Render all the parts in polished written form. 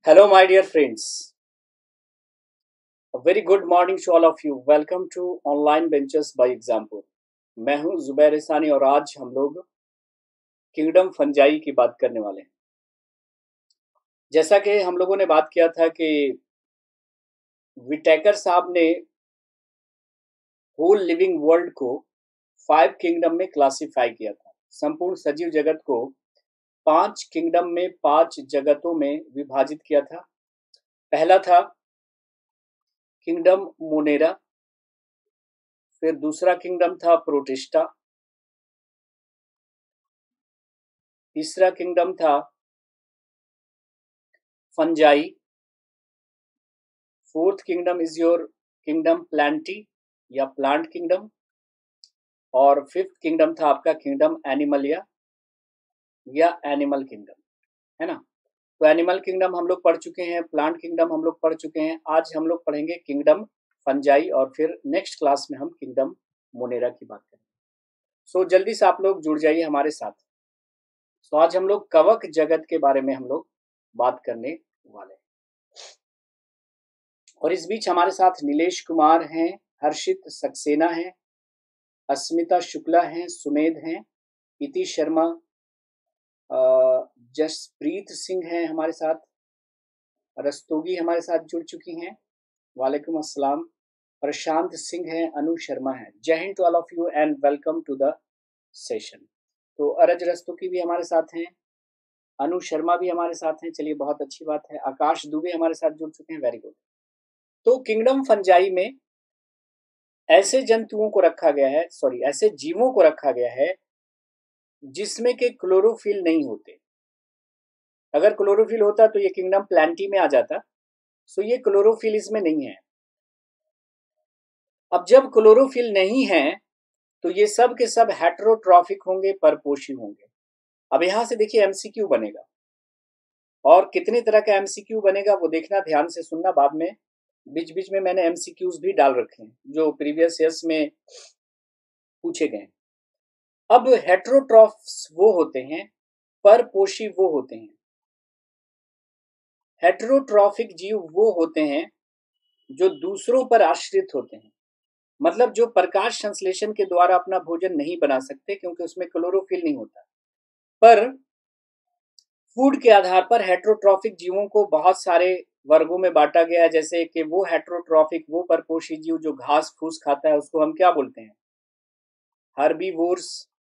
Hello, my dear friends. A very good morning to all of you. Welcome to Online Ventures by Example. मैं हूं जुबैर इसानी और आज हम लोग किंगडम फंजाई की बात करने वाले हैं। जैसा कि हम लोगों ने बात किया था कि विटेकर साहब ने होल लिविंग वर्ल्ड को 5 किंगडम में क्लासिफाई किया था। संपूर्ण सजीव जगत को 5 किंगडम में 5 जगतों में विभाजित किया था। पहला था किंगडम मोनेरा, फिर दूसरा किंगडम था प्रोटिस्टा, तीसरा किंगडम था Fungi, fourth kingdom is your kingdom Plantae या प्लांट किंगडम, और फिफ्थ किंगडम था आपका किंगडम एनिमलिया या एनिमल किंगडम, है ना। तो एनिमल किंगडम हम लोग पढ़ चुके हैं, प्लांट किंगडम हम लोग पढ़ चुके हैं। आज हम लोग पढ़ेंगे किंगडम फंजाई और फिर नेक्स्ट क्लास में हम किंगडम मोनेरा की बात करेंगे। सो जल्दी से आप लोग जुड़ जाइए हमारे साथ। तो आज हम लोग कवक जगत के बारे में हम लोग बात करने वाले हैं और इस बीच हमारे साथ नीलेश कुमार हैं, हर्षित सक्सेना हैं, अस्मिता शुक्ला हैं, सुमेध हैं, इति शर्मा, जसप्रीत सिंह हैं हमारे साथ, रस्तोगी हमारे साथ जुड़ चुकी हैं, वालेकुम अस्सलाम, प्रशांत सिंह हैं, अनु शर्मा हैं। Jai Hind to all of you and welcome to the session. तो अरज रस्तोगी भी हमारे साथ हैं, अनु शर्मा भी हमारे साथ हैं। चलिए, बहुत अच्छी बात है। आकाश दुबे हमारे साथ जुड़ चुके हैं, वेरी गुड। तो किंगडम फंजाई में ऐसे जंतुओं को रखा गया है, ऐसे जीवों को रखा गया है जिसमें के क्लोरोफिल नहीं होते। अगर क्लोरोफिल होता तो ये किंगडम प्लांटी में आ जाता, सो ये क्लोरोफिल इसमें नहीं है। अब जब क्लोरोफिल नहीं है तो ये सब के सब हेटेरोट्रॉफिक होंगे, परपोषी होंगे। अब यहां से देखिए एमसीक्यू बनेगा और कितने तरह का एमसीक्यू बनेगा वो देखना, ध्यान से सुनना। बाद में बीच बीच में मैंने एमसीक्यूज भी डाल रखे हैं जो प्रीवियस ईयर्स में पूछे गए। अब हेटेरोट्रॉफ्स वो होते हैं, परपोषी वो होते हैं। हेटेरोट्रॉफिक जीव वो होते हैं जो दूसरों पर आश्रित होते हैं, मतलब जो प्रकाश संश्लेषण के द्वारा अपना भोजन नहीं बना सकते क्योंकि उसमें क्लोरोफिल नहीं होता। पर फूड के आधार पर हेटेरोट्रॉफिक जीवों को बहुत सारे वर्गों में बांटा गया है। जैसे कि वो हेटेरोट्रॉफिक, वो परपोषी जीव जो घास फूस खाता है उसको हम क्या बोलते हैं? हर्बीवोर्स।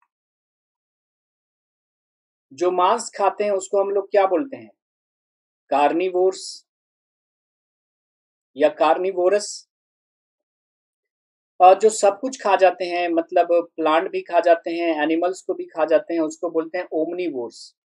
जो मांस खाते हैं उसको हम लोग क्या बोलते हैं? कार्निवोर्स या कार्निवोरस। और जो सब कुछ खा जाते हैं, मतलब प्लांट भी खा जाते हैं, एनिमल्स को भी खा जाते हैं, उसको बोलते हैं ओमनीवोर्स।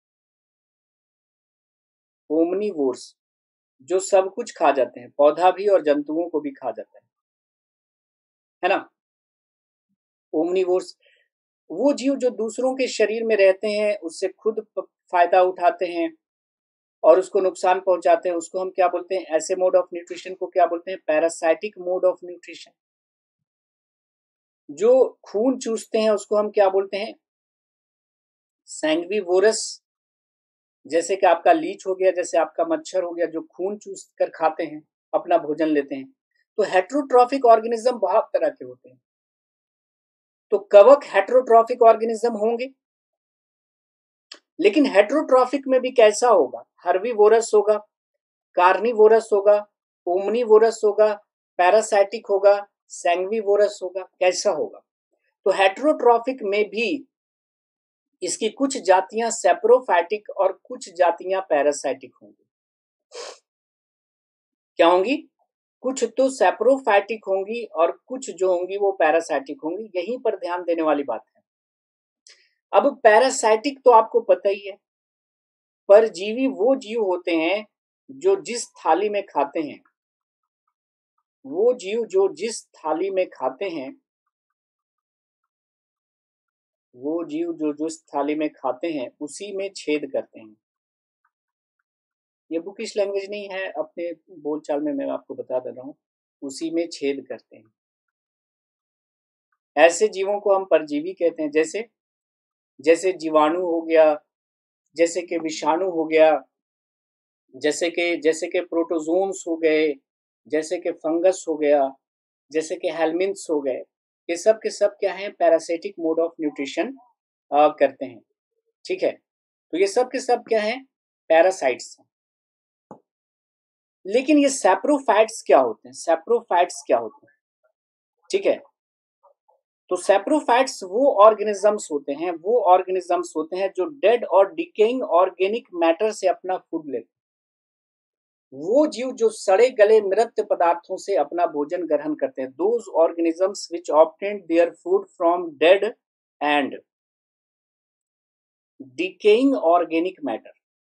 ओमनीवोर्स जो सब कुछ खा जाते हैं, पौधा भी और जंतुओं को भी खा जाते हैं, है ना। ओमनीवोर्स वो जीव जो दूसरों के शरीर में रहते हैं, उससे खुद फायदा उठाते हैं और उसको नुकसान पहुंचाते हैं, उसको हम क्या बोलते हैं? ऐसे मोड ऑफ न्यूट्रिशन को क्या बोलते हैं? Parasitic mode of nutrition. जो खून चूसते हैं उसको हम क्या बोलते हैं? सैंग्विवोरस। जैसे कि आपका लीच हो गया, जैसे आपका मच्छर हो गया, जो खून चूस कर खाते हैं, अपना भोजन लेते हैं। तो हेटेरोट्रॉफिक ऑर्गेनिज्म बहुत तरह के होते हैं। तो कवक हेटेरोट्रॉफिक ऑर्गेनिज्म होंगे, लेकिन हेटेरोट्रॉफिक में भी कैसा होगा? हर्बीवोरस होगा, कार्निवोरस होगा, ओमनीवोरस होगा, पैरासाइटिक होगा, सैंग्विवोरस होगा। कैसा होगा? तो हेटेरोट्रॉफिक में भी इसकी कुछ जातियां सेप्रोफाइटिक और कुछ जातियां पैरासाइटिक होंगी। क्या होंगी? कुछ तो सेप्रोफाइटिक होंगी और कुछ जो होंगी वो पैरासाइटिक होंगी। यहीं पर ध्यान देने वाली बात है। अब पैरासाइटिक तो आपको पता ही है, परजीवी वो जीव होते हैं जो जिस थाली में खाते हैं, वो जीव जो जिस थाली में खाते हैं, वो जीव जो जिस थाली में खाते हैं उसी में छेद करते हैं। ये बुकिश लैंग्वेज नहीं है, अपने बोलचाल में मैं आपको बता दे रहा हूं, उसी में छेद करते हैं। ऐसे जीवों को हम परजीवी कहते हैं। जैसे जैसे जीवाणु हो गया, जैसे कि विषाणु हो गया, जैसे के प्रोटोजोन्स हो गए, जैसे कि फंगस हो गया, जैसे कि हेलमिन्थ्स हो गए, ये सब के सब क्या है, पैरासिटिक मोड ऑफ न्यूट्रिशन करते हैं। ठीक है, तो ये सब के सब क्या है, पैरासाइट्स। लेकिन ये सैप्रोफाइट्स क्या होते हैं, सैप्रोफाइट्स क्या होते हैं? ठीक है, तो सैप्रोफाइट्स वो ऑर्गेनिजम्स होते हैं जो डेड और डिकेइंग ऑर्गेनिक मैटर से अपना फूड लेते हैं। वो जीव जो सड़े गले मृत पदार्थों से अपना भोजन ग्रहण करते हैं, those organisms which obtain their food from dead and decaying organic matter,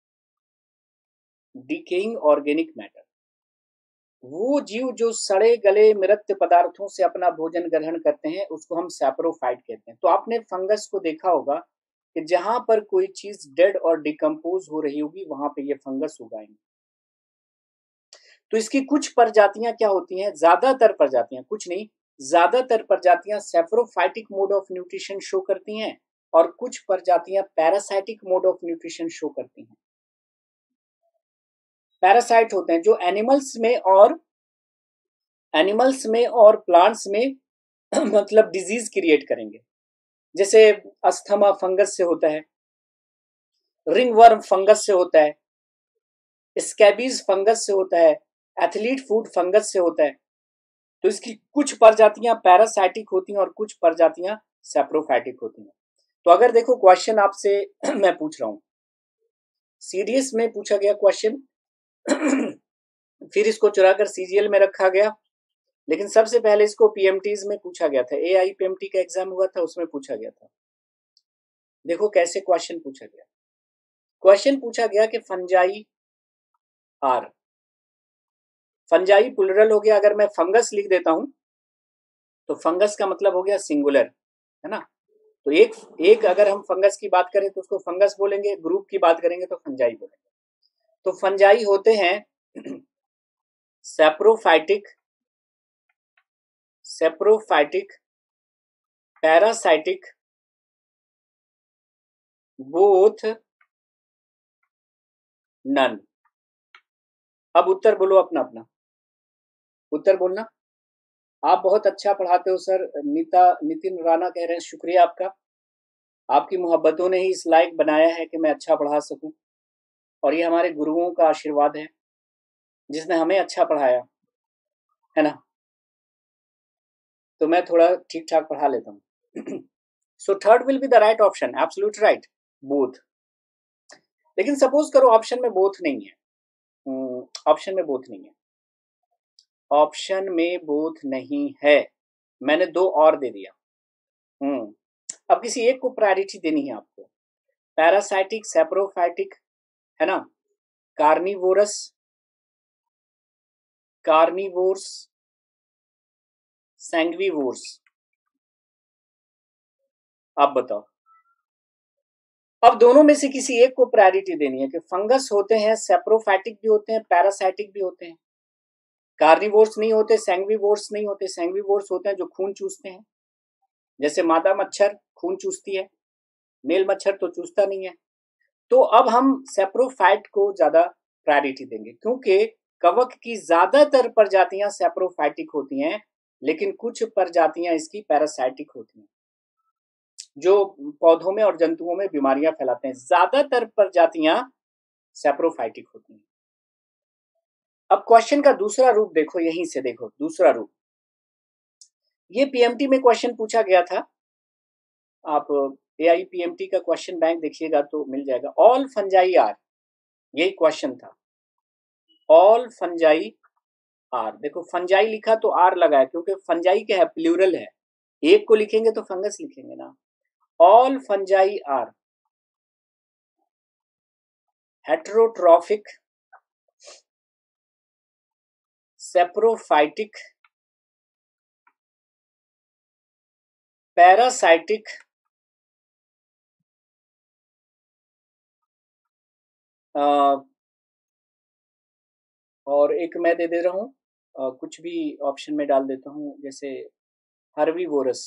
decaying organic matter, वो जीव जो सड़े गले मृत पदार्थों से अपना भोजन ग्रहण करते हैं उसको हम सैप्रोफाइट कहते हैं। तो आपने फंगस को देखा होगा कि जहां पर कोई चीज डेड और डिकम्पोज हो रही होगी वहां पे ये फंगस उगाएंगे। तो इसकी कुछ प्रजातियां क्या होती हैं, ज्यादातर प्रजातियां, कुछ नहीं, ज्यादातर प्रजातियां saprophytic mode of nutrition show करती हैं और कुछ प्रजातियां parasitic mode of nutrition show करती हैं। पैरासाइट होते हैं जो एनिमल्स में और प्लांट्स में मतलब डिजीज क्रिएट करेंगे। जैसे अस्थमा फंगस से होता है, रिंगवर्म फंगस से होता है, स्कैबीज फंगस से होता है, एथलीट फूड फंगस से होता है। तो इसकी कुछ प्रजातियां पैरासाइटिक होती हैं और कुछ प्रजातियां सैप्रोफाइटिक होती हैं। तो अगर देखो क्वेश्चन आपसे मैं पूछ रहा हूं, सीडीएस में पूछा गया क्वेश्चन, फिर इसको चुराकर सीजीएल में रखा गया, लेकिन सबसे पहले इसको पीएमटीज में पूछा गया था, एआईपीएमटी का एग्जाम हुआ था उसमें पूछा गया था। देखो कैसे क्वेश्चन पूछा गया, क्वेश्चन पूछा गया कि फंजाई आर, फंजाई प्लुरल हो गया, अगर मैं फंगस लिख देता हूं तो फंगस का मतलब हो गया सिंगुलर, है ना। तो एक अगर हम फंगस की बात करें तो उसको फंगस बोलेंगे, ग्रुप की बात करेंगे तो फंजाई बोलेंगे। तो फंजाई होते हैं सैप्रोफाइटिक, पैरासाइटिक, बोथ, नन। अब उत्तर बोलो अपना अपना, उत्तर बोलना। आप बहुत अच्छा पढ़ाते हो सर, नितिन राणा कह रहे हैं, शुक्रिया आपका, आपकी मोहब्बतों ने ही इस लायक बनाया है कि मैं अच्छा पढ़ा सकूं, और ये हमारे गुरुओं का आशीर्वाद है जिसने हमें अच्छा पढ़ाया, है ना। तो मैं थोड़ा ठीक ठाक पढ़ा लेता हूँ। So third will be the right option, absolute right, both. लेकिन सपोज करो ऑप्शन में बोथ नहीं है, ऑप्शन में बोथ नहीं है, ऑप्शन में बोथ नहीं है, मैंने दो और दे दिया। अब किसी एक को प्रायोरिटी देनी है आपको, पैरासाइटिक, सैप्रोफाइटिक, है ना, कार्निवोरस, कार्निवोर्स, सैंग्विवोर्स। आप बताओ, अब दोनों में से किसी एक को प्रायोरिटी देनी है कि फंगस होते हैं, सैप्रोफाइटिक भी होते हैं, पैरासाइटिक भी होते हैं, कार्निवोर्स नहीं होते, सैंग्विवोर्स नहीं होते। सैंग्विवोर्स होते हैं जो खून चूसते हैं, जैसे मादा मच्छर खून चूसती है, मेल मच्छर तो चूसता नहीं है। तो अब हम सैप्रोफाइट को ज्यादा प्रायोरिटी देंगे क्योंकि कवक की ज्यादातर प्रजातियां सैप्रोफाइटिक होती हैं, लेकिन कुछ प्रजातियां इसकी पैरासाइटिक होती हैं जो पौधों में और जंतुओं में बीमारियां फैलाते हैं। ज्यादातर प्रजातियां सैप्रोफाइटिक होती हैं। अब क्वेश्चन का दूसरा रूप देखो, यहीं से देखो दूसरा रूप, ये पीएमटी में क्वेश्चन पूछा गया था, आप एआईपीएमटी का क्वेश्चन बैंक देखिएगा तो मिल जाएगा। ऑल फंजाई आर, यही क्वेश्चन था, ऑल फंजाई आर। देखो फंजाई लिखा तो आर लगाया क्योंकि फंजाई क्या है, प्लूरल है, एक को लिखेंगे तो फंगस लिखेंगे ना। All fungi are heterotrophic, saprophytic, parasitic, और एक मैं दे दे रहा हूं, कुछ भी ऑप्शन में डाल देता हूं, जैसे हर्बीवोरस।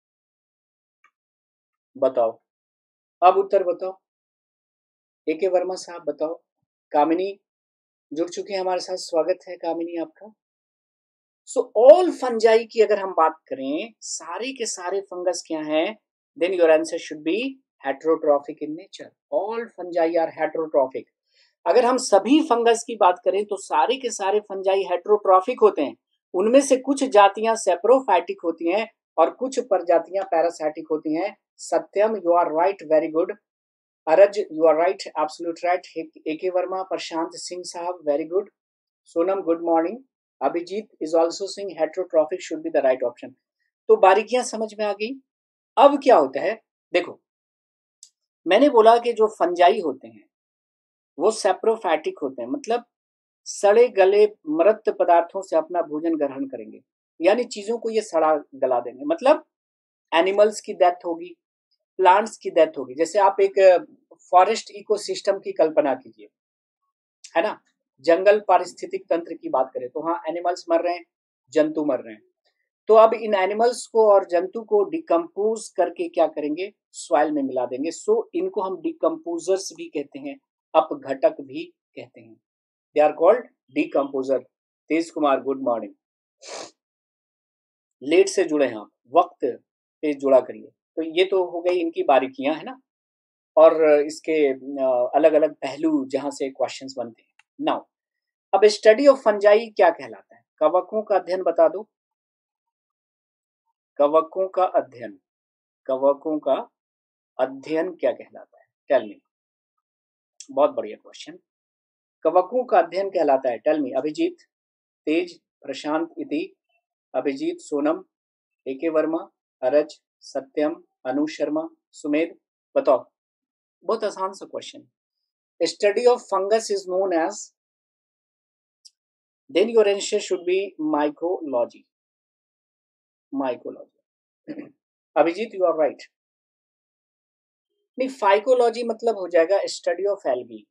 बताओ, अब उत्तर बताओ, ए के वर्मा साहब बताओ, कामिनी, जुड़ चुके हैं हमारे साथ, स्वागत है कामिनी आपका। सो ऑल फंजाई की अगर हम बात करें, सारे के सारे फंगस क्या हैं, then your answer should be heterotrophic in nature. All fungi are heterotrophic. अगर हम सभी फंगस की बात करें तो सारे के सारे फंजाई हेटेरोट्रॉफिक होते हैं। उनमें से कुछ जातियां सेप्रोफाइटिक होती हैं और कुछ प्रजातियां पैरासाइटिक होती हैं। Satyam, you are right, very good. Araj, you are right, absolute right. AK Verma, Prashant Singh साहब, very good. Sonam, good morning. Abhijeet is also saying heterotrophic should be the right option. तो बारीकियां समझ में आ गई। अब क्या होता है, देखो मैंने बोला कि जो फंजाई होते हैं वो सेप्रोफैटिक होते हैं, मतलब सड़े गले मृत पदार्थों से अपना भोजन ग्रहण करेंगे, यानी चीजों को ये सड़ा गला देंगे। मतलब एनिमल्स की डेथ होगी, प्लांट्स की डेथ होगी। जैसे आप एक फॉरेस्ट इकोसिस्टम की कल्पना कीजिए, है ना, जंगल पारिस्थितिक तंत्र की बात करें तो हाँ, एनिमल्स मर रहे हैं, जंतु मर रहे हैं। तो अब इन एनिमल्स को और जंतु को डिकम्पोज करके क्या करेंगे, सॉइल में मिला देंगे। सो इनको हम डिकम्पोजर्स भी कहते हैं, अपघटक भी कहते हैं। They are called decomposer. Tej Kumar, good morning. Late से जुड़े हैं आप, वक्त पे जुड़ा करिए। तो ये तो हो गई इनकी बारीकियां, है ना, और इसके अलग अलग पहलू जहां से क्वेश्चंस बनते हैं। नाउ अब स्टडी ऑफ फंजाई क्या कहलाता है? कवकों का अध्ययन बता दो। कवकों का अध्ययन, कवकों का अध्ययन क्या कहलाता है? Tell me. बहुत बढ़िया क्वेश्चन। कवकों का अध्ययन कहलाता है, टेल मी। अभिजीत, तेज, प्रशांत इति, अभिजीत, सोनम, AK वर्मा, अरज, सत्यम, अनु शर्मा, सुमेध, बताओ। बहुत आसान सा question. Study of fungus is known as, then your answer should be mycology. Mycology. Abhijeet, you are right. नहीं, फाइकोलॉजी मतलब हो जाएगा study of algae.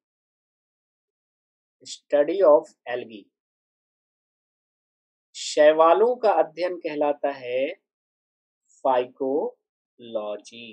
Study of algae. शैवालों का अध्ययन कहलाता है फाइकोलॉजी।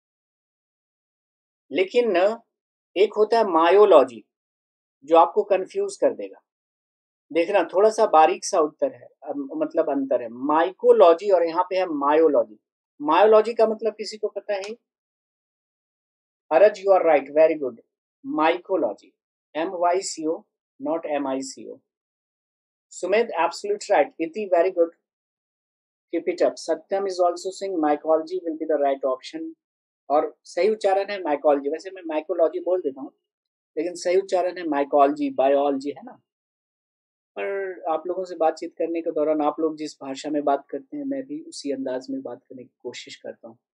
लेकिन एक होता है मायोलॉजी, जो आपको कंफ्यूज कर देगा। देखना, थोड़ा सा बारीक सा उत्तर है, मतलब अंतर है। माइकोलॉजी और यहाँ पे है मायोलॉजी। मायोलॉजी का मतलब किसी को पता है? Araj, you are right, very good. Mycology, MYCO, not MICO। Sumedh, absolute right. Iti, very good, keep it up. Satyam is also saying mycology will be the right option. और सही उच्चारण है माइकोलॉजी। वैसे मैं माइकोलॉजी बोल देता हूँ, लेकिन सही उच्चारण है माइकोलॉजी, बायोलॉजी, है ना। पर आप लोगों से बातचीत करने के दौरान आप लोग जिस भाषा में बात करते हैं, मैं भी उसी अंदाज में बात करने की कोशिश करता हूँ।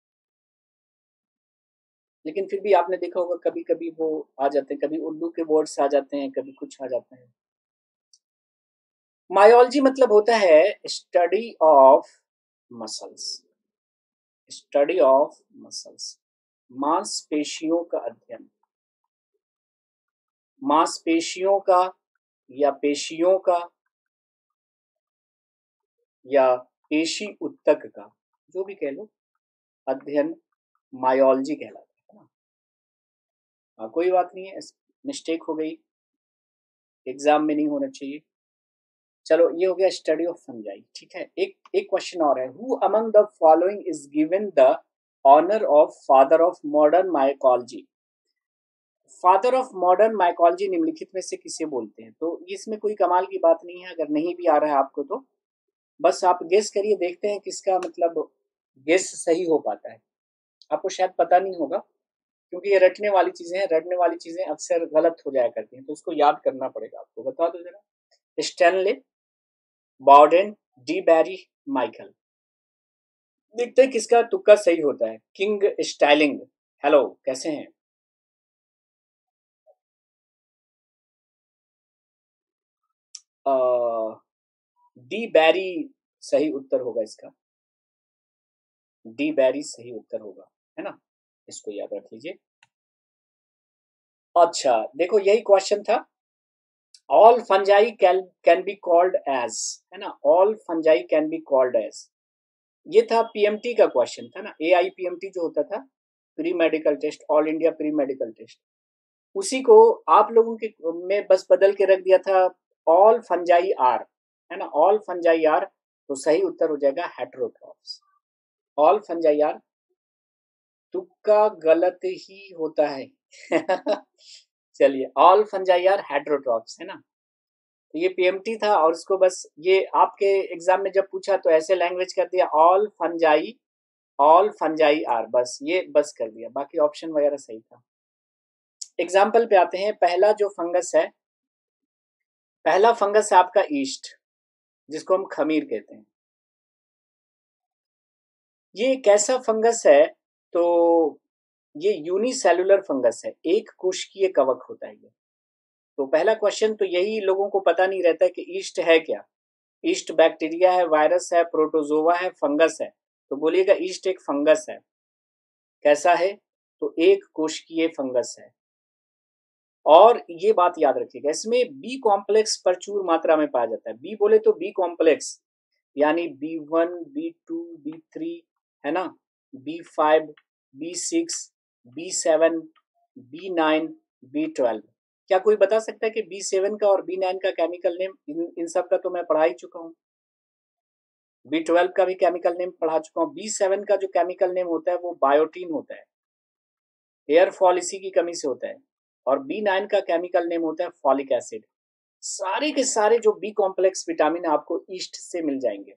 लेकिन फिर भी आपने देखा होगा कभी कभी वो आ जाते हैं, कभी उर्दू के वर्ड्स आ जाते हैं, कभी कुछ आ जाते हैं। मायोलॉजी मतलब होता है study of muscles. Study of muscles, मांसपेशियों का अध्ययन। मांसपेशियों का या पेशियों का या पेशी उत्तक का, जो भी कह लो, अध्ययन मायोलॉजी कहलाता है ना। हाँ, कोई बात नहीं है, मिस्टेक हो गई, एग्जाम में नहीं होना चाहिए। चलो, ये हो गया स्टडी ऑफ फंजाई, ठीक है। एक क्वेश्चन और है। Who among the following is given the honour of father of modern mycology? Father of modern mycology निम्नलिखित में से किसे बोलते हैं? तो इसमें कोई कमाल की बात नहीं है। अगर नहीं भी आ रहा है आपको तो बस आप गेस करिए, देखते हैं किसका मतलब गेस सही हो पाता है। आपको शायद पता नहीं होगा, क्योंकि ये रटने वाली चीजें हैं। रटने वाली चीजें अक्सर गलत हो जाया करती हैं, तो उसको याद करना पड़ेगा आपको। बता दो जरा। Stanley, Borden, de Bary, Michael. देखते हैं किसका तुक्का सही होता है। किंग स्टाइलिंग, हेलो, कैसे हैं? डी बैरी सही उत्तर होगा इसका। डी बैरी सही उत्तर होगा, है ना, इसको याद रख लीजिए। अच्छा, देखो यही क्वेश्चन था। All fungi can be called as, है ना, all fungi can be called as. ये था PMT का क्वेश्चन था ना, AIPMT जो होता था, pre medical test, all India pre medical test. उसी को आप लोगों के में बस बदल के रख दिया था ऑल फंजाई आर, है ना, ऑल फंजाई आर, तो सही उत्तर हो जाएगा हेटेरोट्रॉफ्स। ऑल फंजाई आर, तुक्का गलत ही होता है चलिए, ऑल फंजाई आर हेटेरोट्रॉफ्स, है ना। तो ये पीएमटी था, और इसको बस ये आपके एग्जाम में जब पूछा तो ऐसे लैंग्वेज कर दिया ऑल फंजाई आर, बस ये बस कर दिया, बाकी ऑप्शन वगैरह सही था। एग्जाम्पल पे आते हैं। पहला जो फंगस है, पहला फंगस है आपका ईस्ट, जिसको हम खमीर कहते हैं। ये कैसा फंगस है? तो ये यूनिसेलुलर फंगस है, एक कोशिकीय कवक होता है ये। तो पहला क्वेश्चन तो यही लोगों को पता नहीं रहता है कि ईस्ट है क्या। ईस्ट बैक्टीरिया है, वायरस है, प्रोटोजोवा है, फंगस है। तो बोलिएगा ईस्ट एक फंगस है। कैसा है? तो एक कोशिकीय फंगस है। और ये बात याद रखिएगा, इसमें बी कॉम्प्लेक्स प्रचुर मात्रा में पाया जाता है। बी बोले तो बी कॉम्प्लेक्स, यानी B1, B2, B3, है ना, B5, B6, B7, B9, B12। क्या कोई बता सकता है कि B7 का और B9 का केमिकल नेम? इन सब का तो मैं पढ़ा ही चुका हूँ। B12 का भी केमिकल नेम पढ़ा चुका हूँ। B7 का जो केमिकल नेम होता है वो बायोटीन होता है, हेयर फॉल इसी की कमी से होता है। और B9 का केमिकल नेम होता है फॉलिक एसिड। सारे के सारे जो बी कॉम्प्लेक्स विटामिन आपको ईस्ट से मिल जाएंगे।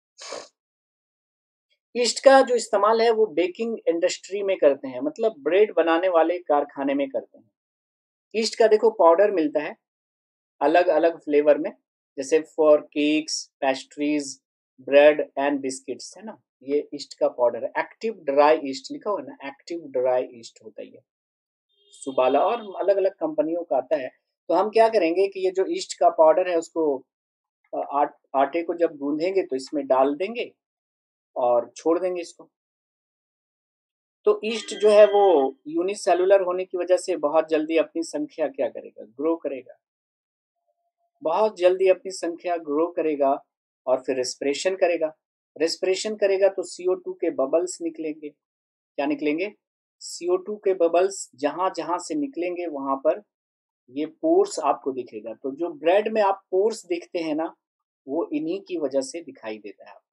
ईस्ट का जो इस्तेमाल है वो बेकिंग इंडस्ट्री में करते हैं, मतलब ब्रेड बनाने वाले कारखाने में करते हैं। ईस्ट का देखो पाउडर मिलता है अलग अलग फ्लेवर में, जैसे for cakes, pastries, bread and biscuits, है ना। ये ईस्ट का पाउडर है। एक्टिव ड्राई ईस्ट लिखा हुआ है ना, एक्टिव ड्राई ईस्ट होता है ये, सुबाला और अलग अलग कंपनियों का आता है। तो हम क्या करेंगे कि ये जो ईस्ट का पाउडर है उसको आटे को जब गूंदेंगे तो इसमें डाल देंगे और छोड़ देंगे इसको। तो ईस्ट जो है वो यूनिसेलुलर होने की वजह से बहुत जल्दी अपनी संख्या क्या करेगा, ग्रो करेगा, बहुत जल्दी अपनी संख्या ग्रो करेगा और फिर रेस्पिरेशन करेगा। रेस्पिरेशन करेगा तो CO2 के बबल्स निकलेंगे। क्या निकलेंगे? CO2 के बबल्स जहां जहां से निकलेंगे वहां पर ये पोर्स आपको दिखेगा। तो जो ब्रेड में आप पोर्स दिखते हैं ना, वो इन्हीं की वजह से दिखाई देता है आपको।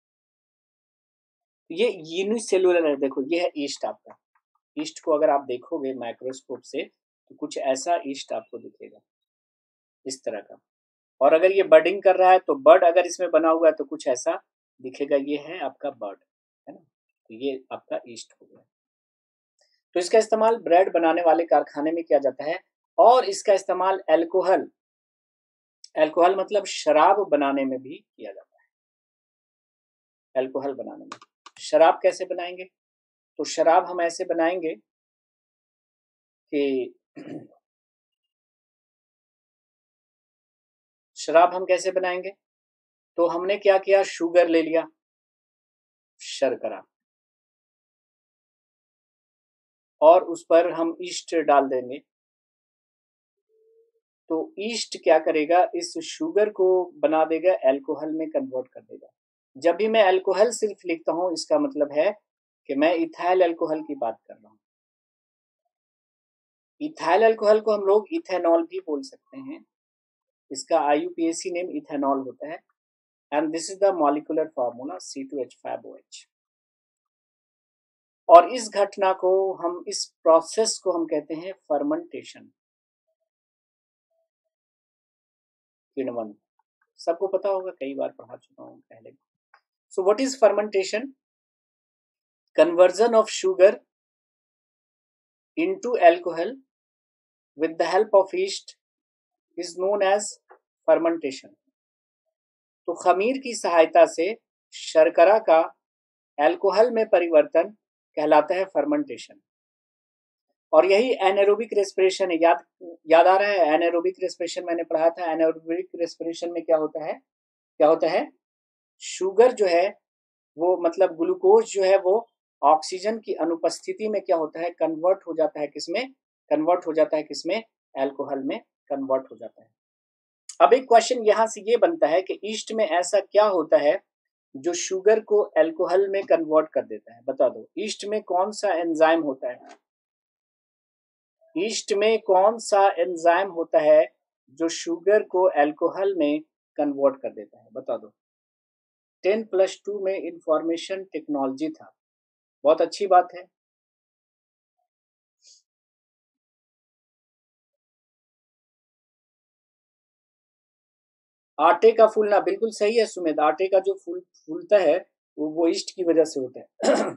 ये यूनिसेलुलर है। देखो ये है ईस्ट आपका। ईस्ट को अगर आप देखोगे माइक्रोस्कोप से तो कुछ ऐसा ईस्ट आपको दिखेगा, इस तरह का। और अगर ये बर्डिंग कर रहा है तो बर्ड अगर इसमें बना हुआ है तो कुछ ऐसा दिखेगा। ये है आपका बर्ड, है ना। तो ये आपका ईस्ट हो गया। तो इसका इस्तेमाल ब्रेड बनाने वाले कारखाने में किया जाता है। और इसका इस्तेमाल एल्कोहल, एल्कोहल मतलब शराब बनाने में भी किया जाता है। एल्कोहल बनाने में। शराब कैसे बनाएंगे? तो शराब हम ऐसे बनाएंगे कि शराब हम कैसे बनाएंगे? तो हमने क्या किया, शुगर ले लिया, शर्करा, और उस पर हम ईस्ट डाल देंगे। तो ईस्ट क्या करेगा, इस शुगर को बना देगा, अल्कोहल में कन्वर्ट कर देगा। जब भी मैं अल्कोहल सिर्फ लिखता हूं इसका मतलब है कि मैं इथाइल अल्कोहल की बात कर रहा हूं। इथाइल अल्कोहल को हम लोग इथेनॉल भी बोल सकते हैं। इसका IUPAC नेम इथेनॉल होता है। And this is the molecular formula C2H5OH। और इस घटना को हम, इस प्रोसेस को हम कहते हैं फर्मेंटेशन, किण्वन। सबको पता होगा, कई बार पढ़ा चुका हूं पहले। So what is fermentation? Conversion of sugar into alcohol with the help of yeast is known as fermentation। तो खमीर की सहायता से शर्करा का अल्कोहल में परिवर्तन कहलाता है फर्मेंटेशन। और यही एनारोबिक रेस्पिरेशन है। याद आ रहा है? एनारोबिक रेस्पिरेशन मैंने पढ़ा था। एनारोबिक रेस्पिरेशन में क्या होता है? क्या होता है? शुगर जो है वो, मतलब ग्लूकोज जो है वो ऑक्सीजन की अनुपस्थिति में क्या होता है, कन्वर्ट हो जाता है किसमें? कन्वर्ट हो जाता है किसमें? अल्कोहल में कन्वर्ट हो जाता है। अब एक क्वेश्चन यहां से ये बनता है कि ईस्ट में ऐसा क्या होता है जो शुगर को अल्कोहल में कन्वर्ट कर देता है? बता दो, ईस्ट में कौन सा एंजाइम होता है? ईस्ट में कौन सा एंजाइम होता है जो शुगर को अल्कोहल में कन्वर्ट कर देता है? बता दो। 10+2 में इंफॉर्मेशन टेक्नोलॉजी था, बहुत अच्छी बात है। आटे का फूलना बिल्कुल सही है सुमित, आटे का जो फूलता है वो ईस्ट की वजह से होता है।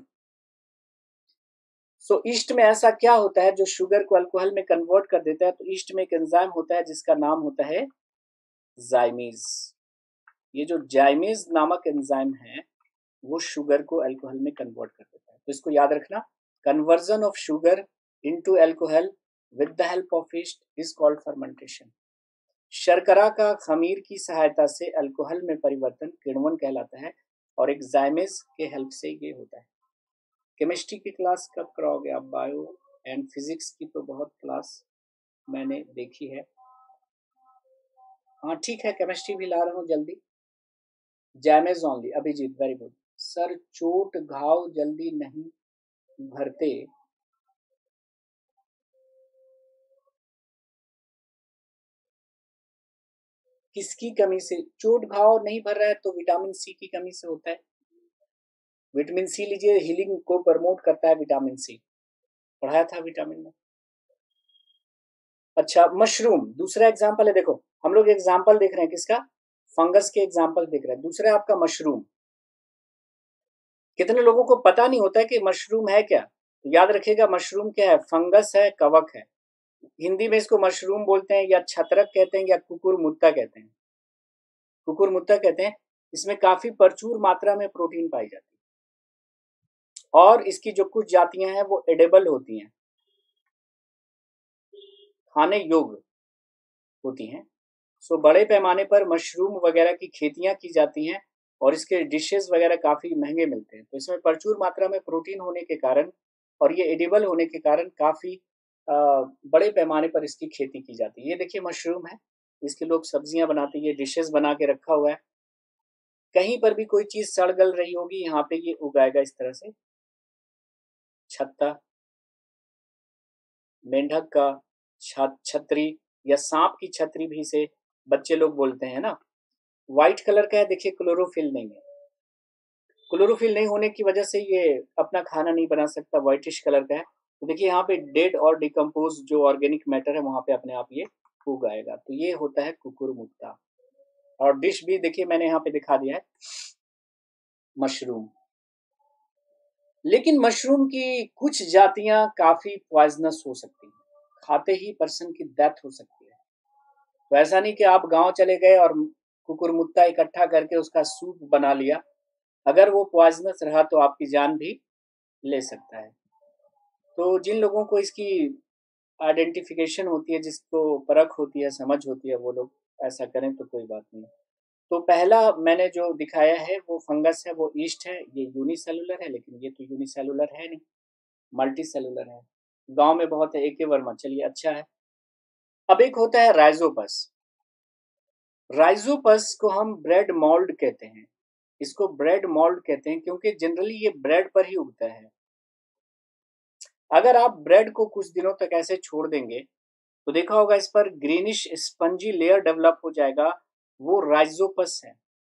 सो ईस्ट में ऐसा क्या होता है जो शुगर को अल्कोहल में कन्वर्ट कर देता है? तो ईस्ट में एक एंजाइम होता है जिसका नाम होता है जाइमीज। ये जो जाइमीज नामक एंजाइम है वो शुगर को अल्कोहल में कन्वर्ट कर देता है। तो इसको याद रखना, conversion of sugar into alcohol with the help of yeast is called fermentation. शर्करा का खमीर की सहायता से अल्कोहल में परिवर्तन किण्वन कहलाता है और एक जाइमेज के हेल्प से ये होता है। केमिस्ट्री की क्लास कब कराओगे आप? बायो एंड फिजिक्स की तो बहुत क्लास मैंने देखी है। हाँ ठीक है, केमिस्ट्री भी ला रहा हूँ जल्दी। Zymase only. Abhijeet very good. Sir चोट घाव जल्दी नहीं भरते, किसकी कमी से? चोट घाव नहीं भर रहा है तो विटामिन सी की कमी से होता है। विटामिन सी लीजिए, हीलिंग को प्रमोट करता है विटामिन सी, पढ़ाया था विटामिन में। अच्छा, मशरूम दूसरा एग्जाम्पल है। देखो हम लोग एग्जाम्पल देख रहे हैं किसका? फंगस के एग्जाम्पल देख रहे हैं। दूसरा आपका मशरूम। कितने लोगों को पता नहीं होता है कि मशरूम है क्या? तो याद रखिएगा, मशरूम क्या है? फंगस है, कवक है। हिंदी में इसको मशरूम बोलते हैं या छत्रक कहते हैं या कुकुरमुत्ता कहते हैं। कुकुरमुत्ता कहते हैं। इसमें काफी प्रचुर मात्रा में प्रोटीन पाई जाती है और इसकी जो कुछ जातियां हैं वो एडेबल होती हैं, खाने योग्य होती हैं। सो बड़े पैमाने पर मशरूम वगैरह की खेतियां की जाती हैं और इसके डिशेस वगैरह काफी महंगे मिलते हैं। तो इसमें प्रचुर मात्रा में प्रोटीन होने के कारण और ये एडिबल होने के कारण काफी बड़े पैमाने पर इसकी खेती की जाती है। ये देखिए मशरूम है, इसके लोग सब्जियां बनाते हैं, ये डिशेस बना के रखा हुआ है। कहीं पर भी कोई चीज सड़ गल रही होगी, यहाँ पे ये उगाएगा इस तरह से। छत्ता, मेंढक का छतरी या सांप की छतरी भी से बच्चे लोग बोलते हैं ना। व्हाइट कलर का है, देखिए क्लोरोफिल नहीं है। क्लोरोफिल नहीं होने की वजह से ये अपना खाना नहीं बना सकता, व्हाइटिश कलर का है। तो देखिए यहाँ पे डेड और डिकम्पोज जो ऑर्गेनिक मैटर है वहां पे अपने आप ये उगाएगा। तो ये होता है कुकुरमुत्ता। और डिश भी देखिए मैंने यहाँ पे दिखा दिया है, मशरूम। लेकिन मशरूम की कुछ जातियां काफी पॉइजनस हो सकती हैं, खाते ही पर्सन की डेथ हो सकती है। तो ऐसा नहीं कि आप गांव चले गए और कुकुरमुत्ता इकट्ठा करके उसका सूप बना लिया, अगर वो पॉइजनस रहा तो आपकी जान भी ले सकता है। तो जिन लोगों को इसकी आइडेंटिफिकेशन होती है, जिसको परख होती है, समझ होती है, वो लोग ऐसा करें तो कोई बात नहीं। तो पहला मैंने जो दिखाया है वो फंगस है, वो ईस्ट है। ये यूनिसेलुलर है, लेकिन ये तो यूनिसेलुलर है नहीं, मल्टी सेलुलर है। गांव में बहुत है, एके वर्मा। चलिए अच्छा है। अब एक होता है राइजोपस। राइजोपस को हम ब्रेड मोल्ड कहते हैं। इसको ब्रेड मोल्ड कहते हैं क्योंकि जनरली ये ब्रेड पर ही उगता है। अगर आप ब्रेड को कुछ दिनों तक ऐसे छोड़ देंगे तो देखा होगा इस पर ग्रीनिश स्पंजी लेयर डेवलप हो जाएगा, वो राइजोपस है।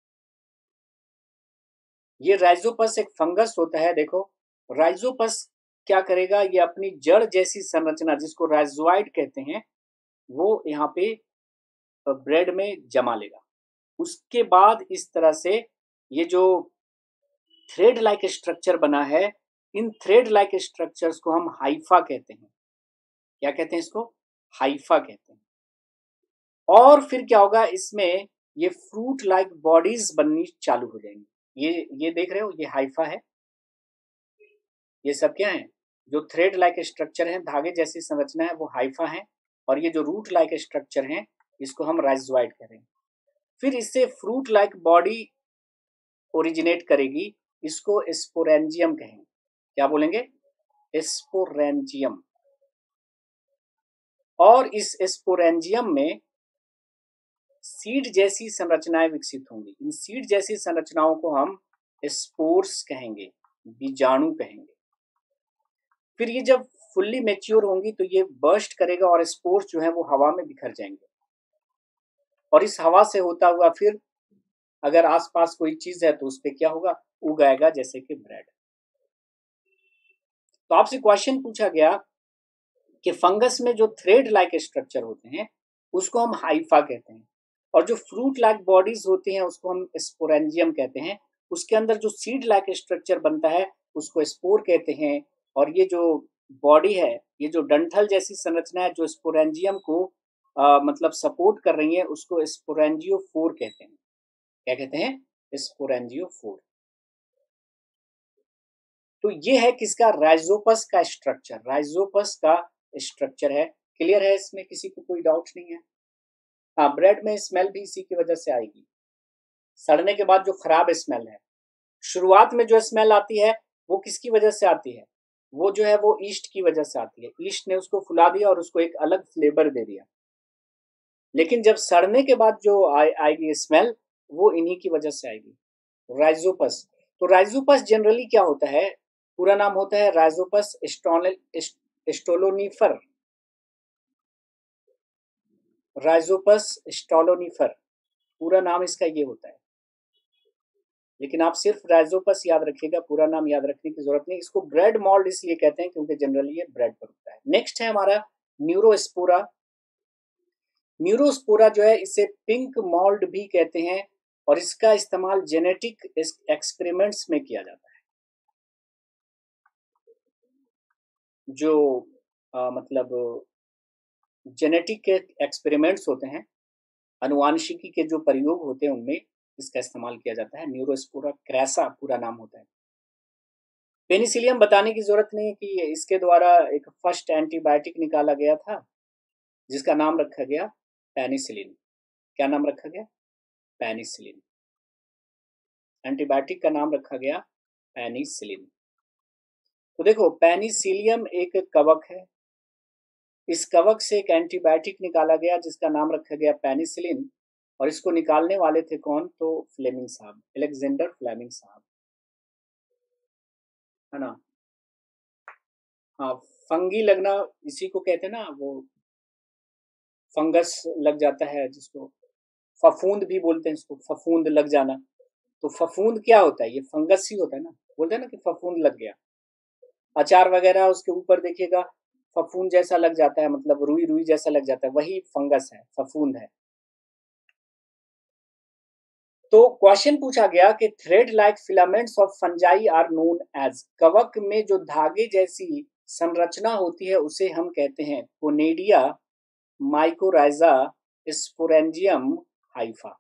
ये राइजोपस एक फंगस होता है। देखो राइजोपस क्या करेगा, ये अपनी जड़ जैसी संरचना जिसको राइजोइड कहते हैं वो यहाँ पे ब्रेड में जमा लेगा। उसके बाद इस तरह से ये जो थ्रेड लाइक स्ट्रक्चर बना है, इन थ्रेड लाइक स्ट्रक्चर्स को हम हाइफा कहते हैं। क्या कहते हैं इसको? हाइफा कहते हैं। और फिर क्या होगा, इसमें ये फ्रूट लाइक बॉडीज बननी चालू हो जाएंगी। ये देख रहे हो, ये हाइफा है। ये सब क्या है? जो थ्रेड लाइक स्ट्रक्चर है, धागे जैसी संरचना है, वो हाइफा है। और ये जो रूट लाइक स्ट्रक्चर है, इसको हम राइजोइड करें। फिर इससे फ्रूट लाइक बॉडी ओरिजिनेट करेगी, इसको स्पोरेंजियम कहेंगे। क्या बोलेंगे? स्पोरेंजियम। और इस स्पोरेंजियम में सीड जैसी संरचनाएं विकसित होंगी। इन सीड जैसी संरचनाओं को हम स्पोर्स कहेंगे, बीजाणु कहेंगे। फिर ये जब फुल्ली मैच्योर होंगी तो ये बर्स्ट करेगा और स्पोर्स जो है वो हवा में बिखर जाएंगे, और इस हवा से होता हुआ फिर अगर आसपास कोई चीज है तो उस पर क्या होगा, उग आएगा, जैसे कि ब्रेड। तो आपसे क्वेश्चन पूछा गया कि फंगस में जो थ्रेड लाइक स्ट्रक्चर होते हैं उसको हम हाइफा कहते हैं, और जो फ्रूट लाइक बॉडीज होती हैं उसको हम स्पोरेंजियम कहते हैं। उसके अंदर जो सीड लाइक स्ट्रक्चर बनता है उसको स्पोर कहते हैं, और ये जो बॉडी है, ये जो डंठल जैसी संरचना है जो स्पोरेंजियम को मतलब सपोर्ट कर रही है, उसको स्पोरेंजियोफोर कहते हैं। क्या कहते हैं? स्पोरेंजियोफोर। तो ये है किसका? राइजोपस का स्ट्रक्चर, राइजोपस का स्ट्रक्चर है। क्लियर है? इसमें किसी को कोई डाउट नहीं है? हाँ, ब्रेड में स्मेल भी इसी की वजह से आएगी, सड़ने के बाद जो खराब स्मेल है। शुरुआत में जो स्मेल आती है वो किसकी वजह से आती है? वो जो है वो ईस्ट की वजह से आती है। ईस्ट ने उसको फुला दिया और उसको एक अलग फ्लेवर दे दिया। लेकिन जब सड़ने के बाद जो आएगी स्मेल, वो इन्हीं की वजह से आएगी, राइजोपस। तो राइजोपस जनरली क्या होता है? पूरा नाम होता है राइजोपस स्टोलोनिफर, राइजोपस स्टोलोनिफर, पूरा नाम इसका ये होता है। लेकिन आप सिर्फ राइजोपस याद रखिएगा, पूरा नाम याद रखने की जरूरत नहीं। इसको ब्रेड मॉल्ड इसलिए कहते हैं क्योंकि जनरली ये ब्रेड पर होता है। नेक्स्ट है हमारा न्यूरोस्पोरा। न्यूरोस्पोरा जो है इसे पिंक मॉल्ड भी कहते हैं, और इसका इस्तेमाल जेनेटिक एक्सपेरिमेंट्स में किया जाता है। जो मतलब जेनेटिक के एक्सपेरिमेंट्स होते हैं, अनुवांशिकी के जो प्रयोग होते हैं, उनमें इसका इस्तेमाल किया जाता है। न्यूरोस्पोरा क्रैसा पूरा नाम होता है। पेनिसिलियम बताने की जरूरत नहीं कि इसके द्वारा एक फर्स्ट एंटीबायोटिक निकाला गया था जिसका नाम रखा गया पेनिसिलिन। क्या नाम रखा गया? पेनिसिलिन। एंटीबायोटिक का नाम रखा गया पेनिसिलिन। तो देखो, पेनिसिलियम एक कवक है। इस कवक से एक एंटीबायोटिक निकाला गया जिसका नाम रखा गया पेनिसिलिन, और इसको निकालने वाले थे कौन? तो फ्लेमिंग साहब, अलेक्जेंडर फ्लेमिंग साहब, है ना। हाँ, फंगी लगना इसी को कहते हैं ना, वो फंगस लग जाता है जिसको फफूंद भी बोलते हैं, इसको फफूंद लग जाना। तो फफूंद क्या होता है? ये फंगस ही होता है ना। बोलते हैं ना कि फफूंद लग गया। अचार वगैरह उसके ऊपर देखिएगा फफूंद जैसा लग जाता है, मतलब रुई रुई जैसा लग जाता है, वही फंगस है, फफूंद है। तो क्वेश्चन पूछा गया कि thread like filaments of fungi are known as, कवक में जो धागे जैसी संरचना होती है उसे हम कहते हैं कोनेडिया, माइकोराइजा, स्पोरेंजियम, हाइफा।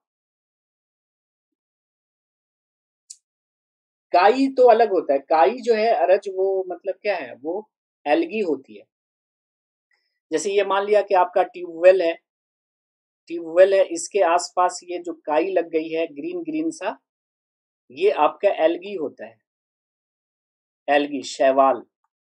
काई तो अलग होता है। काई जो है अरज, वो मतलब क्या है? वो एल्गी होती है। जैसे ये मान लिया कि आपका ट्यूबवेल है, ट्यूबवेल है, इसके आसपास ये जो काई लग गई है ग्रीन ग्रीन सा, ये आपका एल्गी होता है। एल्गी, शैवाल,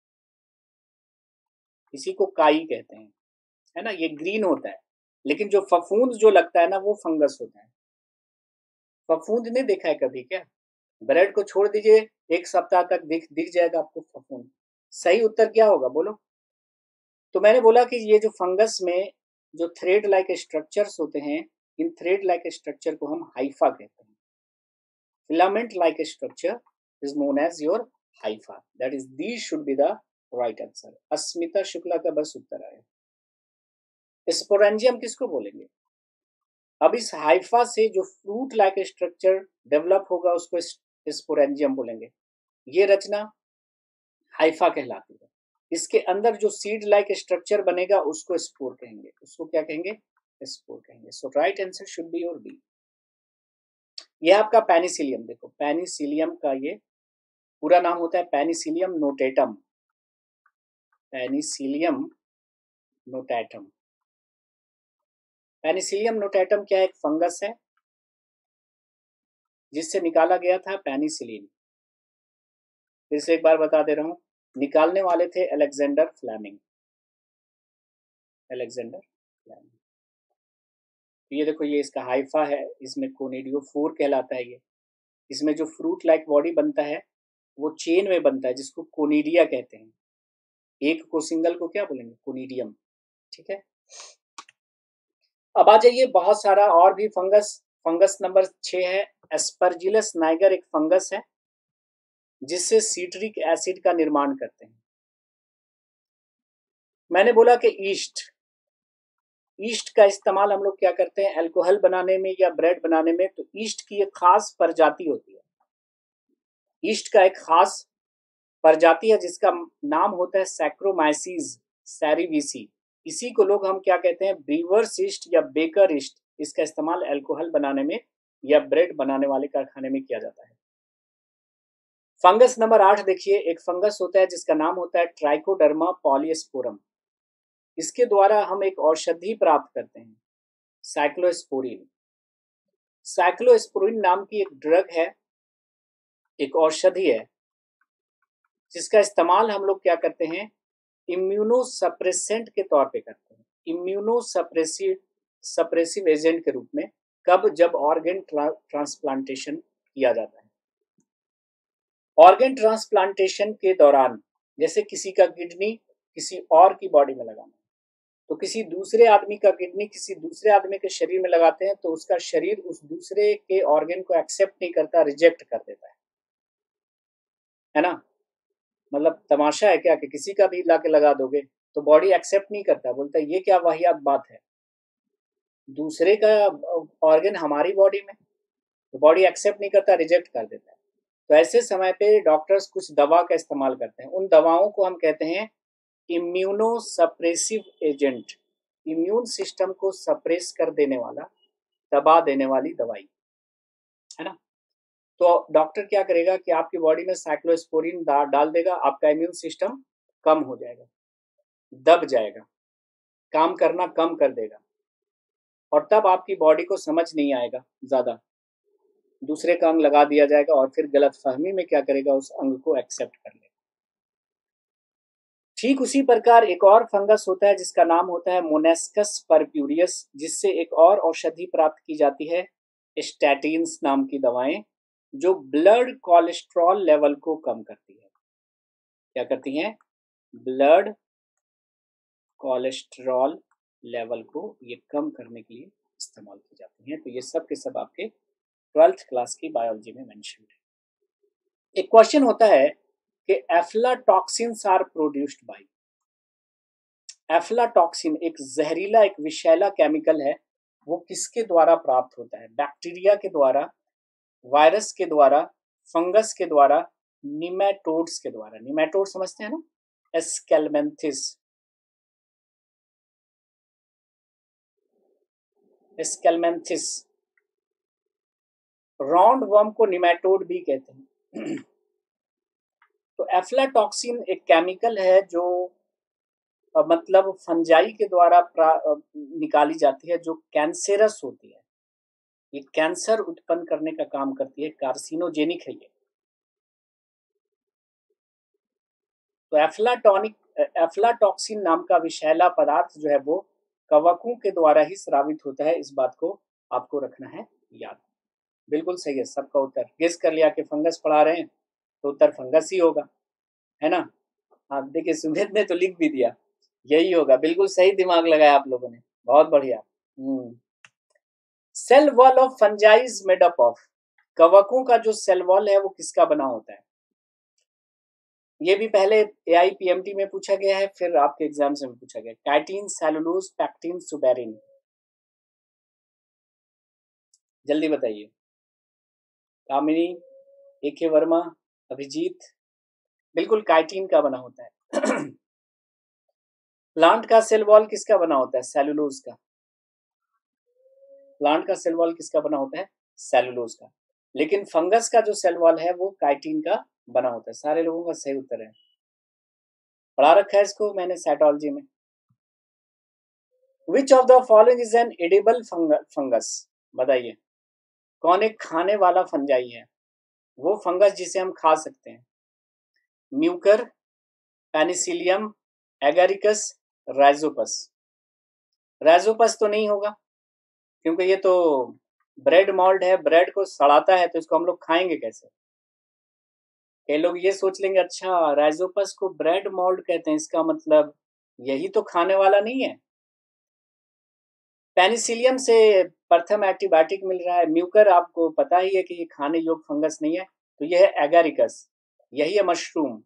इसी को काई कहते हैं, है ना। ये ग्रीन होता है। लेकिन जो फफूंद जो लगता है ना, वो फंगस होता है। फफूंद नहीं देखा है कभी क्या? ब्रेड को छोड़ दीजिए, एक सप्ताह तक दिख दिख जाएगा आपको फफूंद। सही उत्तर क्या होगा बोलो? तो मैंने बोला कि ये जो फंगस में जो थ्रेड लाइक स्ट्रक्चर्स होते हैं, इन थ्रेड लाइक स्ट्रक्चर को हम हाइफा कहते हैं। Filament like structure is known as your hypha. That is, D should be the right answer. Asmita Shukla का बस उत्तर आया। स्पोरेंजियम किसको बोलेंगे? अब इस हाइफा से जो फ्रूट लाइक स्ट्रक्चर डेवलप होगा उसको स्पोरेंजियम बोलेंगे। ये रचना हाइफा कहलाती है। इसके अंदर जो सीड लाइक स्ट्रक्चर बनेगा उसको स्पोर कहेंगे। उसको क्या कहेंगे? स्पोर कहेंगे। So right answer should be your B. ये आपका पेनिसिलियम। देखो, पेनिसिलियम का ये पूरा नाम होता है Penicillium notatum. Penicillium notatum. Penicillium notatum क्या है? एक फंगस है जिससे निकाला गया था पेनिसिलिन। फिर से एक बार बता दे रहा हूं, निकालने वाले थे अलेक्जेंडर फ्लेमिंग। Alexander Fleming. तो ये देखो, ये इसका हाइफा है, इसमें कोनिडियोफोर कहलाता है। ये इसमें जो फ्रूट लाइक बॉडी बनता है वो चेन में बनता है जिसको कोनिडिया कहते हैं। एक को सिंगल को क्या बोलेंगे? कोनिडियम। ठीक है, अब आ जाइए, बहुत सारा और भी फंगस। फंगस नंबर 6 है एस्परजिलस नाइगर, एक फंगस है जिससे सीट्रिक एसिड का निर्माण करते हैं। मैंने बोला कि ईस्ट का इस्तेमाल हम लोग क्या करते हैं अल्कोहल बनाने में या ब्रेड बनाने में, तो ईस्ट की एक खास प्रजाति होती है, ईस्ट का एक खास प्रजाति है जिसका नाम होता है सैक्रोमाइसीज सैरिविसी। इसी को लोग हम क्या कहते हैं, ब्रीवर्स ईस्ट या बेकर ईस्ट। इसका इस्तेमाल अल्कोहल बनाने में या ब्रेड बनाने वाले कारखाने में किया जाता है। फंगस नंबर 8 देखिए, एक फंगस होता है जिसका नाम होता है ट्राइकोडर्मा पॉलिस्पोरम। इसके द्वारा हम एक औषधि प्राप्त करते हैं, साइक्लोस्पोरिन। साइक्लोस्पोरिन नाम की एक ड्रग है, एक औषधि है जिसका इस्तेमाल हम लोग क्या करते हैं, इम्यूनोसप्रेसेंट के तौर पे करते हैं, इम्यूनोसप्रेसिव एजेंट के रूप में। कब? जब ऑर्गन ट्रांसप्लांटेशन किया जाता है। ऑर्गन ट्रांसप्लांटेशन के दौरान जैसे किसी का किडनी किसी और की बॉडी में लगाना, तो किसी दूसरे आदमी का किडनी किसी दूसरे आदमी के शरीर में लगाते हैं तो उसका शरीर उस दूसरे के ऑर्गन को एक्सेप्ट नहीं करता, रिजेक्ट कर देता है ना। मतलब तमाशा है क्या कि किसी का भी ला के लगा दोगे तो बॉडी एक्सेप्ट नहीं करता, बोलता है ये क्या वाहियात बात है, दूसरे का ऑर्गन हमारी बॉडी में, तो बॉडी एक्सेप्ट नहीं करता, रिजेक्ट कर देता है। तो ऐसे समय पे डॉक्टर्स कुछ दवा का इस्तेमाल करते हैं, उन दवाओं को हम कहते हैं इम्यूनोसप्रेसिव एजेंट, इम्यून सिस्टम को सप्रेस कर देने वाला, दबा देने वाली दवाई, है ना। तो डॉक्टर क्या करेगा कि आपकी बॉडी में साइक्लोस्पोरिन डाल देगा, आपका इम्यून सिस्टम कम हो जाएगा, दब जाएगा, काम करना कम कर देगा, और तब आपकी बॉडी को समझ नहीं आएगा, ज्यादा दूसरे का अंग लगा दिया जाएगा और फिर गलत फहमी में क्या करेगा, उस अंग को एक्सेप्ट कर लेगा। ठीक उसी प्रकार एक और फंगस होता है जिसका नाम होता है मोनेस्कस परप्यूरियस, जिससे एक और औषधि प्राप्त की जाती है, स्टैटिन्स नाम की दवाएं, जो ब्लड कोलेस्ट्रॉल लेवल को कम करती है। क्या करती हैं? ब्लड कोलेस्ट्रॉल लेवल को ये कम करने के लिए इस्तेमाल की जाती हैं। तो ये सब के सब आपके 12th क्लास की बायोलॉजी में मेंशन है। एक क्वेश्चन होता है कि aflatoxins are produced by. Aflatoxin एक जहरीला, एक विषैला केमिकल है, वो किसके द्वारा प्राप्त होता है? बैक्टीरिया के द्वारा, वायरस के द्वारा, फंगस के द्वारा, निमेटोड्स के द्वारा। निमेटोड समझते हैं ना, एस्केलमेंथिस, एस्केलमेंथिस। राउंड वर्म को निमेटोड भी कहते हैं। तो एफ्लाटॉक्सिन एक केमिकल है जो मतलब फंजाई के द्वारा निकाली जाती है, जो कैंसरस होती है, ये कैंसर उत्पन्न करने का काम करती है, कार्सिनोजेनिक है ये। तो एफ्लाटॉक्सिन नाम का विषैला पदार्थ जो है वो कवकों के द्वारा ही स्रावित होता है, इस बात को आपको रखना है याद। बिल्कुल सही है, सबका उत्तर गेस कर लिया कि फंगस पढ़ा रहे हैं तो उत्तर फंगस ही होगा, है ना। हाँ देखिए, सुमित ने तो लिख भी दिया, यही होगा, बिल्कुल सही दिमाग लगाया आप लोगों ने, बहुत बढ़िया। Cell wall of fungi is made up of. कवकों का जो सेल वॉल है वो किसका बना होता है? ये भी पहले AIPMT में पूछा गया है, फिर आपके एग्जाम्स में पूछा गया। काइटिन, सेलुलोज, पैक्टिन, सुबेरिन, जल्दी बताइए। कामिनी, AK वर्मा, अभिजीत, बिल्कुल काइटिन का बना होता है। प्लांट का सेल वॉल किसका बना होता है? सेलुलोज का। प्लांट का सेल वॉल किसका बना होता है? सेलुलोज का। लेकिन फंगस का जो सेल वॉल है वो काइटिन का बना होता है। सारे लोगों का सही उत्तर है, पढ़ा रखा है इसको मैंने साइटोलॉजी में। Which of the following is an edible fungus? बताइए, कौन एक खाने वाला फंजाई है? वो फंगस जिसे हम खा सकते हैं। Mucor, Penicillium, Agaricus, Rhizopus. Rhizopus तो नहीं होगा क्योंकि ये तो ब्रेड मॉल्ट है, ब्रेड को सड़ाता है, तो इसको हम लोग खाएंगे कैसे? कई लोग ये सोच लेंगे अच्छा राइजोपस को ब्रेड मोल्ड कहते हैं, इसका मतलब यही तो खाने वाला नहीं है। पेनिसिलियम से प्रथम एंटीबायोटिक मिल रहा है। म्यूकर आपको पता ही है कि ये खाने योग्य फंगस नहीं है, तो यह है एगारिकस, यही है मशरूम।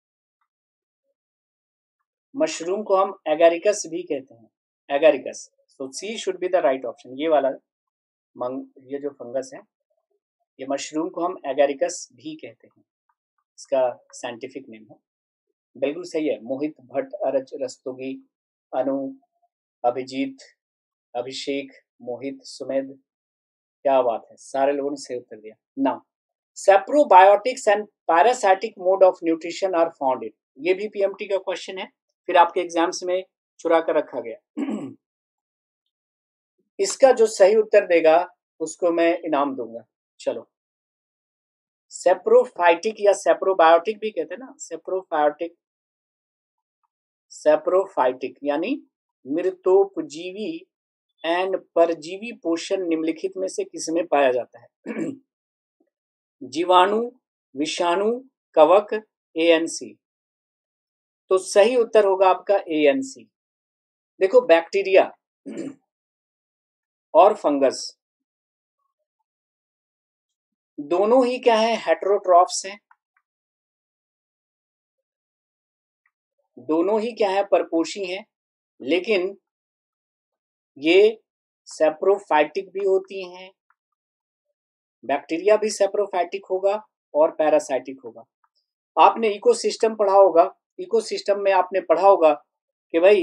मशरूम को हम एगारिकस भी कहते हैं, Agaricus. So C should be the right option. ये वाला ये जो फंगस है, ये मशरूम को हम एगारिकस भी कहते हैं, इसका साइंटिफिक नेम है। बिल्कुल सही है। मोहित, भट्ट, अरज, रस्तोगी, अनु, अभिजीत, अभिषेक, मोहित, सुमेध, क्या बात है, सारे लोगों ने सही उत्तर दिया। Now saprobiotics and parasitic mode of nutrition are found in, ये भी पीएमटी का क्वेश्चन है, फिर आपके एग्जाम्स में चुरा कर रखा गया। इसका जो सही उत्तर देगा उसको मैं इनाम दूंगा। चलो, सेप्रोफाइटिक या सेप्रोबायोटिक भी कहते हैं ना, सेप्रोफाइटिक, सेप्रोफाइटिक यानी मृतोपजीवी एंड परजीवी पोषण निम्नलिखित में से किसमें पाया जाता है? जीवाणु, विषाणु, कवक, एएनसी। तो सही उत्तर होगा आपका एएनसी। देखो, बैक्टीरिया और फंगस दोनों ही क्या है, हेटेरोट्रॉफ्स हैं, दोनों ही क्या है, परपोषी हैं, लेकिन ये सेप्रोफाइटिक भी होती हैं। बैक्टीरिया भी सेप्रोफाइटिक होगा और पैरासाइटिक होगा। आपने इकोसिस्टम पढ़ा होगा, इकोसिस्टम में आपने पढ़ा होगा कि भाई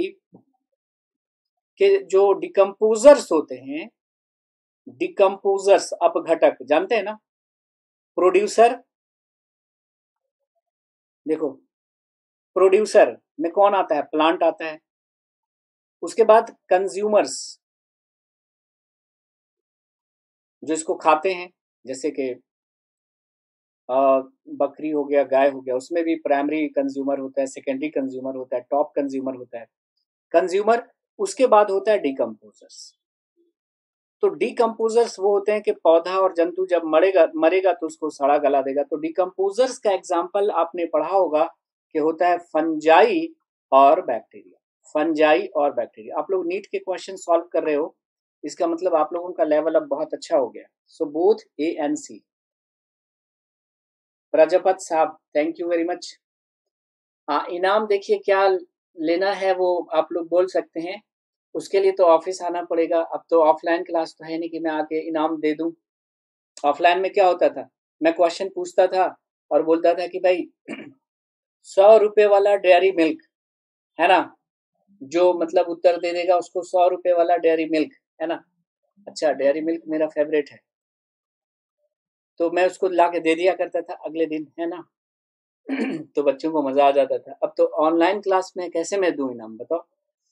कि जो डिकम्पोजर्स होते हैं, डिकम्पोजर्स अपघटक, जानते हैं ना, प्रोड्यूसर, देखो प्रोड्यूसर में कौन आता है, प्लांट आता है, उसके बाद कंज्यूमर्स जो इसको खाते हैं, जैसे कि बकरी हो गया, गाय हो गया, उसमें भी प्राइमरी कंज्यूमर होता है, सेकेंडरी कंज्यूमर होता है, टॉप कंज्यूमर होता है, कंज्यूमर। उसके बाद होता है डिकम्पोजर्स। तो डिकम्पोजर्स वो होते हैं कि पौधा और जंतु जब मरेगा तो उसको सड़ा गला देगा। तो डिकम्पोजर्स का एग्जाम्पल आपने पढ़ा होगा कि होता है फंजाई और बैक्टीरिया, फंजाई और बैक्टीरिया। आप लोग नीट के क्वेश्चन सॉल्व कर रहे हो, इसका मतलब आप लोगों का लेवल अब बहुत अच्छा हो गया। So both A and C. Prajapat साहब, थैंक यू वेरी मच। हाँ, इनाम देखिए क्या लेना है वो आप लोग बोल सकते हैं, उसके लिए तो ऑफिस आना पड़ेगा। अब तो ऑफलाइन क्लास तो है नहीं कि मैं आके इनाम दे दूं। ऑफलाइन में क्या होता था, मैं क्वेश्चन पूछता था और बोलता था कि भाई 100 रुपए वाला डेयरी मिल्क है ना, जो मतलब उत्तर दे देगा उसको 100 रुपए वाला डेयरी मिल्क, है ना। अच्छा, डेयरी मिल्क मेरा फेवरेट है, तो मैं उसको ला के दे दिया करता था अगले दिन, है ना। तो बच्चों को मजा आ जाता था। अब तो ऑनलाइन क्लास में कैसे मैं दूं इनाम, बताओ।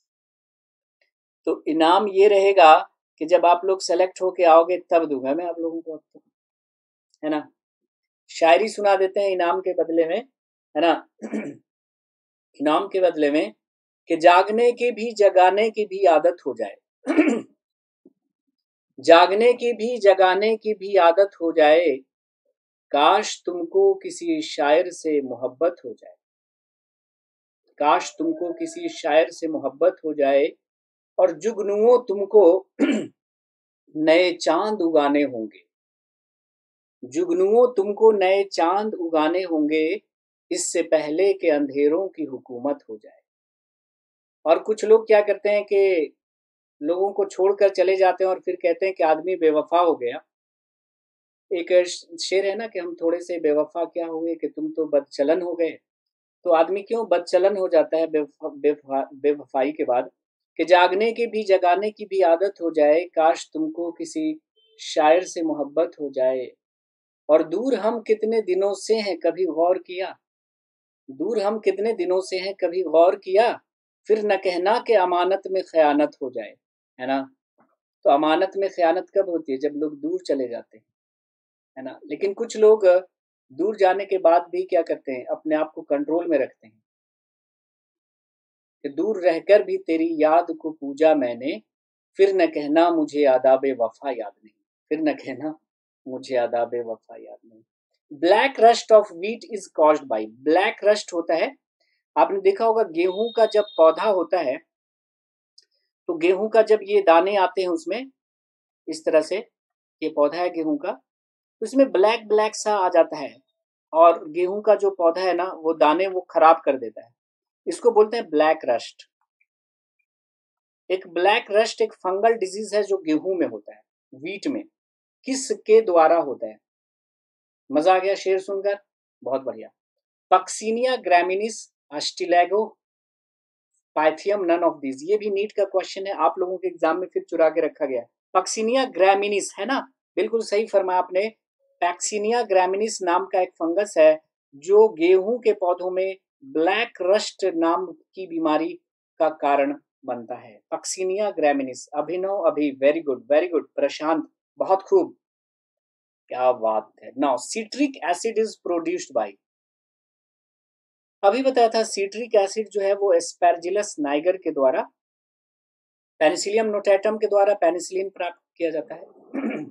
तो इनाम ये रहेगा कि जब आप लोग सेलेक्ट होके आओगे तब दूंगा मैं आप लोगों को, अब तो, है ना। शायरी सुना देते हैं इनाम के बदले में, है ना। इनाम के बदले में कि जागने की भी जगाने की भी आदत हो जाए। जागने की भी जगाने की भी आदत हो जाए, काश तुमको किसी शायर से मोहब्बत हो जाए, काश तुमको किसी शायर से मोहब्बत हो जाए, और जुगनुओं तुमको नए चांद उगाने होंगे, जुगनुओं तुमको नए चांद उगाने होंगे, इससे पहले के अंधेरों की हुकूमत हो जाए। और कुछ लोग क्या करते हैं कि लोगों को छोड़कर चले जाते हैं और फिर कहते हैं कि आदमी बेवफा हो गया। एक शेर है ना कि हम थोड़े से बेवफा क्या हुए कि तुम तो बदचलन हो गए। तो आदमी क्यों बदचलन हो जाता है बेवफाई के बाद, कि जागने की भी जगाने की भी आदत हो जाए, काश तुमको किसी शायर से मोहब्बत हो जाए, और दूर हम कितने दिनों से हैं कभी गौर किया, दूर हम कितने दिनों से हैं कभी गौर किया, फिर न कहना कि अमानत में खयानत हो जाए, है ना। तो अमानत में खयानत कब होती है, जब लोग दूर चले जाते हैं, है ना। लेकिन कुछ लोग दूर जाने के बाद भी क्या करते हैं, अपने आप को कंट्रोल में रखते हैं कि दूर रहकर भी तेरी याद को पूजा मैंने, फिर न कहना मुझे आदाबे वफा याद नहीं, फिर न कहना मुझे आदाबे वफा याद नहीं। Black rust of wheat is caused by, black rust होता है, आपने देखा होगा गेहूं का जब पौधा होता है तो गेहूं का जब ये दाने आते हैं उसमें इस तरह से, ये पौधा है गेहूं का, तो इसमें ब्लैक ब्लैक सा आ जाता है और गेहूं का जो पौधा है ना वो दाने वो खराब कर देता है, इसको बोलते हैं ब्लैक रस्ट। एक ब्लैक रस्ट एक फंगल डिजीज है जो गेहूं में होता है, व्हीट में, किसके द्वारा होता है? मजा आ गया शेर सुनकर, बहुत बढ़िया। Puccinia graminis, Ustilago, Pythium, none of this, ये भी नीट का क्वेश्चन है, आप लोगों के एग्जाम में फिर चुरा के रखा गया। पक्सिनिया ग्रामिनिस है ना, बिल्कुल सही फरमाया आपने। पैक्सिनिया ग्रामिनिस नाम का एक फंगस है जो गेहूं के पौधों में ब्लैक रस्ट नाम की बीमारी का कारण बनता है। पक्सिनिया ग्रामिनिस। अभिनव, अभी वेरी गुड प्रशांत, बहुत खूब, क्या बात है। Now citric acid is produced by, अभी बताया था सिट्रिक एसिड जो है वो एस्पेरजिलस नाइगर के द्वारा, पेनिसिलियम नोटेटम के द्वारा पेनिसिलिन प्राप्त किया जाता है।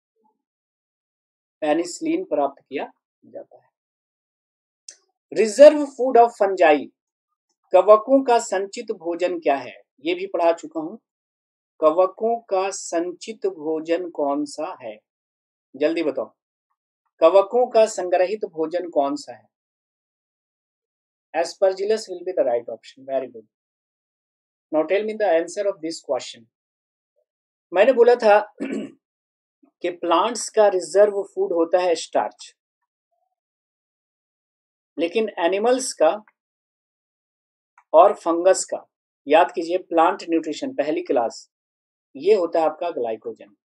पेनिसिलिन प्राप्त किया जाता है। रिजर्व फूड ऑफ फंजाई, कवकों का संचित भोजन क्या है? ये भी पढ़ा चुका हूं। कवकों का संचित भोजन कौन सा है? जल्दी बताओ, कवकों का संग्रहित भोजन कौन सा है? Aspergillus will be the right option, very good. Now tell me the answer of this question. मैंने बोला था कि प्लांट्स का रिजर्व फूड होता है स्टार्च, लेकिन एनिमल्स का और फंगस का, याद कीजिए प्लांट न्यूट्रिशन पहली क्लास, ये होता है आपका ग्लाइकोजन।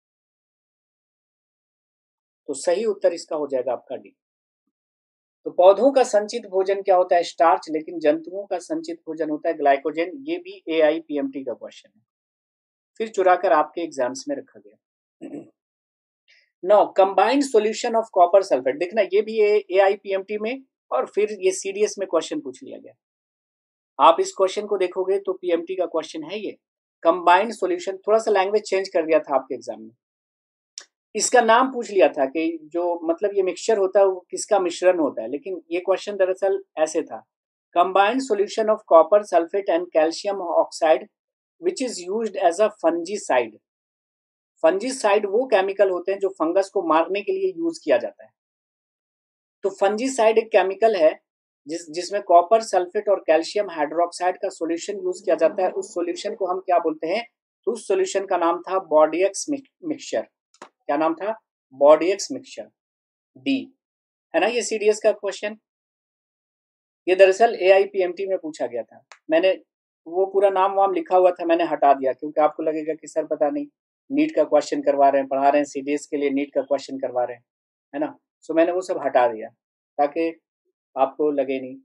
तो सही उत्तर इसका हो जाएगा आपका डी। तो पौधों का संचित भोजन क्या होता है? स्टार्च, लेकिन जंतुओं का संचित भोजन होता है ग्लाइकोजन। ये भी AIPMT का क्वेश्चन है, फिर चुराकर आपके एग्जाम्स में रखा गया। No combined solution of copper sulphate, देखना ये भी AIPMT में और फिर ये CDS में क्वेश्चन पूछ लिया गया। आप इस क्वेश्चन को देखोगे तो PMT का क्वेश्चन है ये, कंबाइंड सॉल्यूशन, थोड़ा सा लैंग्वेज चेंज कर दिया था आपके एग्जाम में। इसका नाम पूछ लिया था कि जो मतलब ये मिक्सचर होता है वो किसका मिश्रण होता है, लेकिन ये क्वेश्चन दरअसल ऐसे था, combined solution of copper sulphate and calcium oxide which is used as a fungicide. Fungicide वो केमिकल होते हैं जो फंगस को मारने के लिए यूज किया जाता है। तो फंजीसाइड एक केमिकल है जिसमें कॉपर सल्फेट और कैल्शियम हाइड्रोक्साइड का सॉल्यूशन यूज किया जाता है। उस सॉल्यूशन को हम क्या बोलते हैं? तो उस सॉल्यूशन का नाम था बॉडीएक्स मिक्सचर। क्या नाम था? बॉडीएक्स मिक्सचर, डी, है ना ये CDS का क्वेश्चन। ये दरअसल AIPMT में पूछा गया था, मैंने वो पूरा नाम वाम लिखा हुआ था, मैंने हटा दिया क्योंकि आपको लगेगा कि सर पता नहीं नीट का क्वेश्चन करवा रहे हैं, पढ़ा रहे हैं CDS के लिए नीट का क्वेश्चन करवा रहे हैं, है ना। सो मैंने वो सब हटा दिया ताकि आपको लगे नहीं।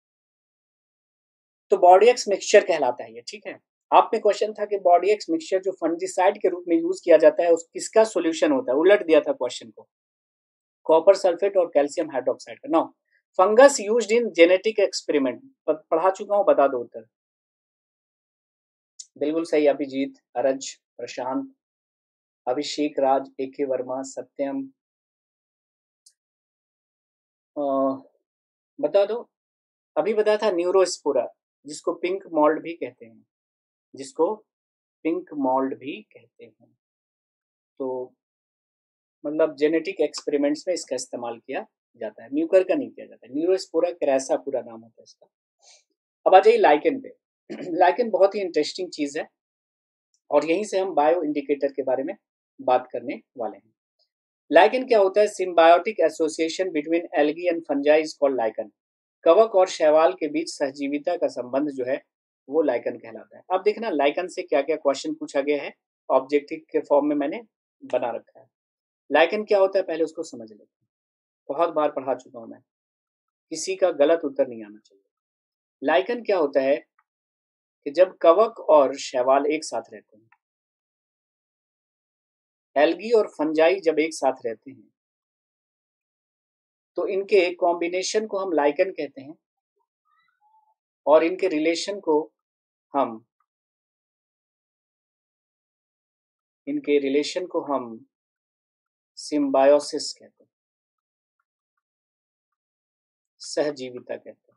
तो बॉडीएक्स मिक्सचर कहलाता है ये, ठीक है। आप में क्वेश्चन था कि बॉडीएक्स मिक्सचर जो फंजीसाइड के रूप में यूज किया जाता है उस किसका सॉल्यूशन होता है, उलट दिया था क्वेश्चन को, कॉपर सल्फेट और कैल्शियम हाइड्रोक्साइड का। No, fungus used in genetic experiment, पढ़ा चुका हूं, बता दो उत्तर। बिल्कुल सही, अभिजीत, अरज, प्रशांत, अभिषेक राज, AK वर्मा, सत्यम, बता दो। अभी बताया था न्यूरोस्पोरा, जिसको पिंक मॉल्ड भी कहते हैं, जिसको पिंक मॉल्ड भी कहते हैं। तो मतलब जेनेटिक एक्सपेरिमेंट्स में इसका इस्तेमाल किया जाता है, न्यूकर का नहीं किया जाता है। न्यूरोस्पोरा कैरेसा पूरा नाम होता है इसका। अब आ जाइए लाइकेन पे। लाइकेन बहुत ही इंटरेस्टिंग चीज है और यहीं से हम बायो इंडिकेटर के बारे में बात करने वाले हैं। लाइकेन क्या होता है? Symbiotic association between algae and fungi is called lichen. कवक और शैवाल के बीच सहजीविता का संबंध जो है वो लाइकेन कहलाता है। अब देखना लाइकेन से क्या क्या क्वेश्चन पूछा गया है, ऑब्जेक्टिव के फॉर्म में मैंने बना रखा है। लाइकेन क्या होता है पहले उसको समझ लेते हैं, बहुत बार पढ़ा चुका हूं मैं, किसी का गलत उत्तर नहीं आना चाहिए। लाइकेन क्या होता है कि जब कवक और शैवाल एक साथ रहते हैं, एल्गी और फंजाई जब एक साथ रहते हैं, तो इनके कॉम्बिनेशन को हम लाइकेन कहते हैं और इनके रिलेशन को हम सिम्बायोसिस कहते हैं। सहजीविता कहते हैं।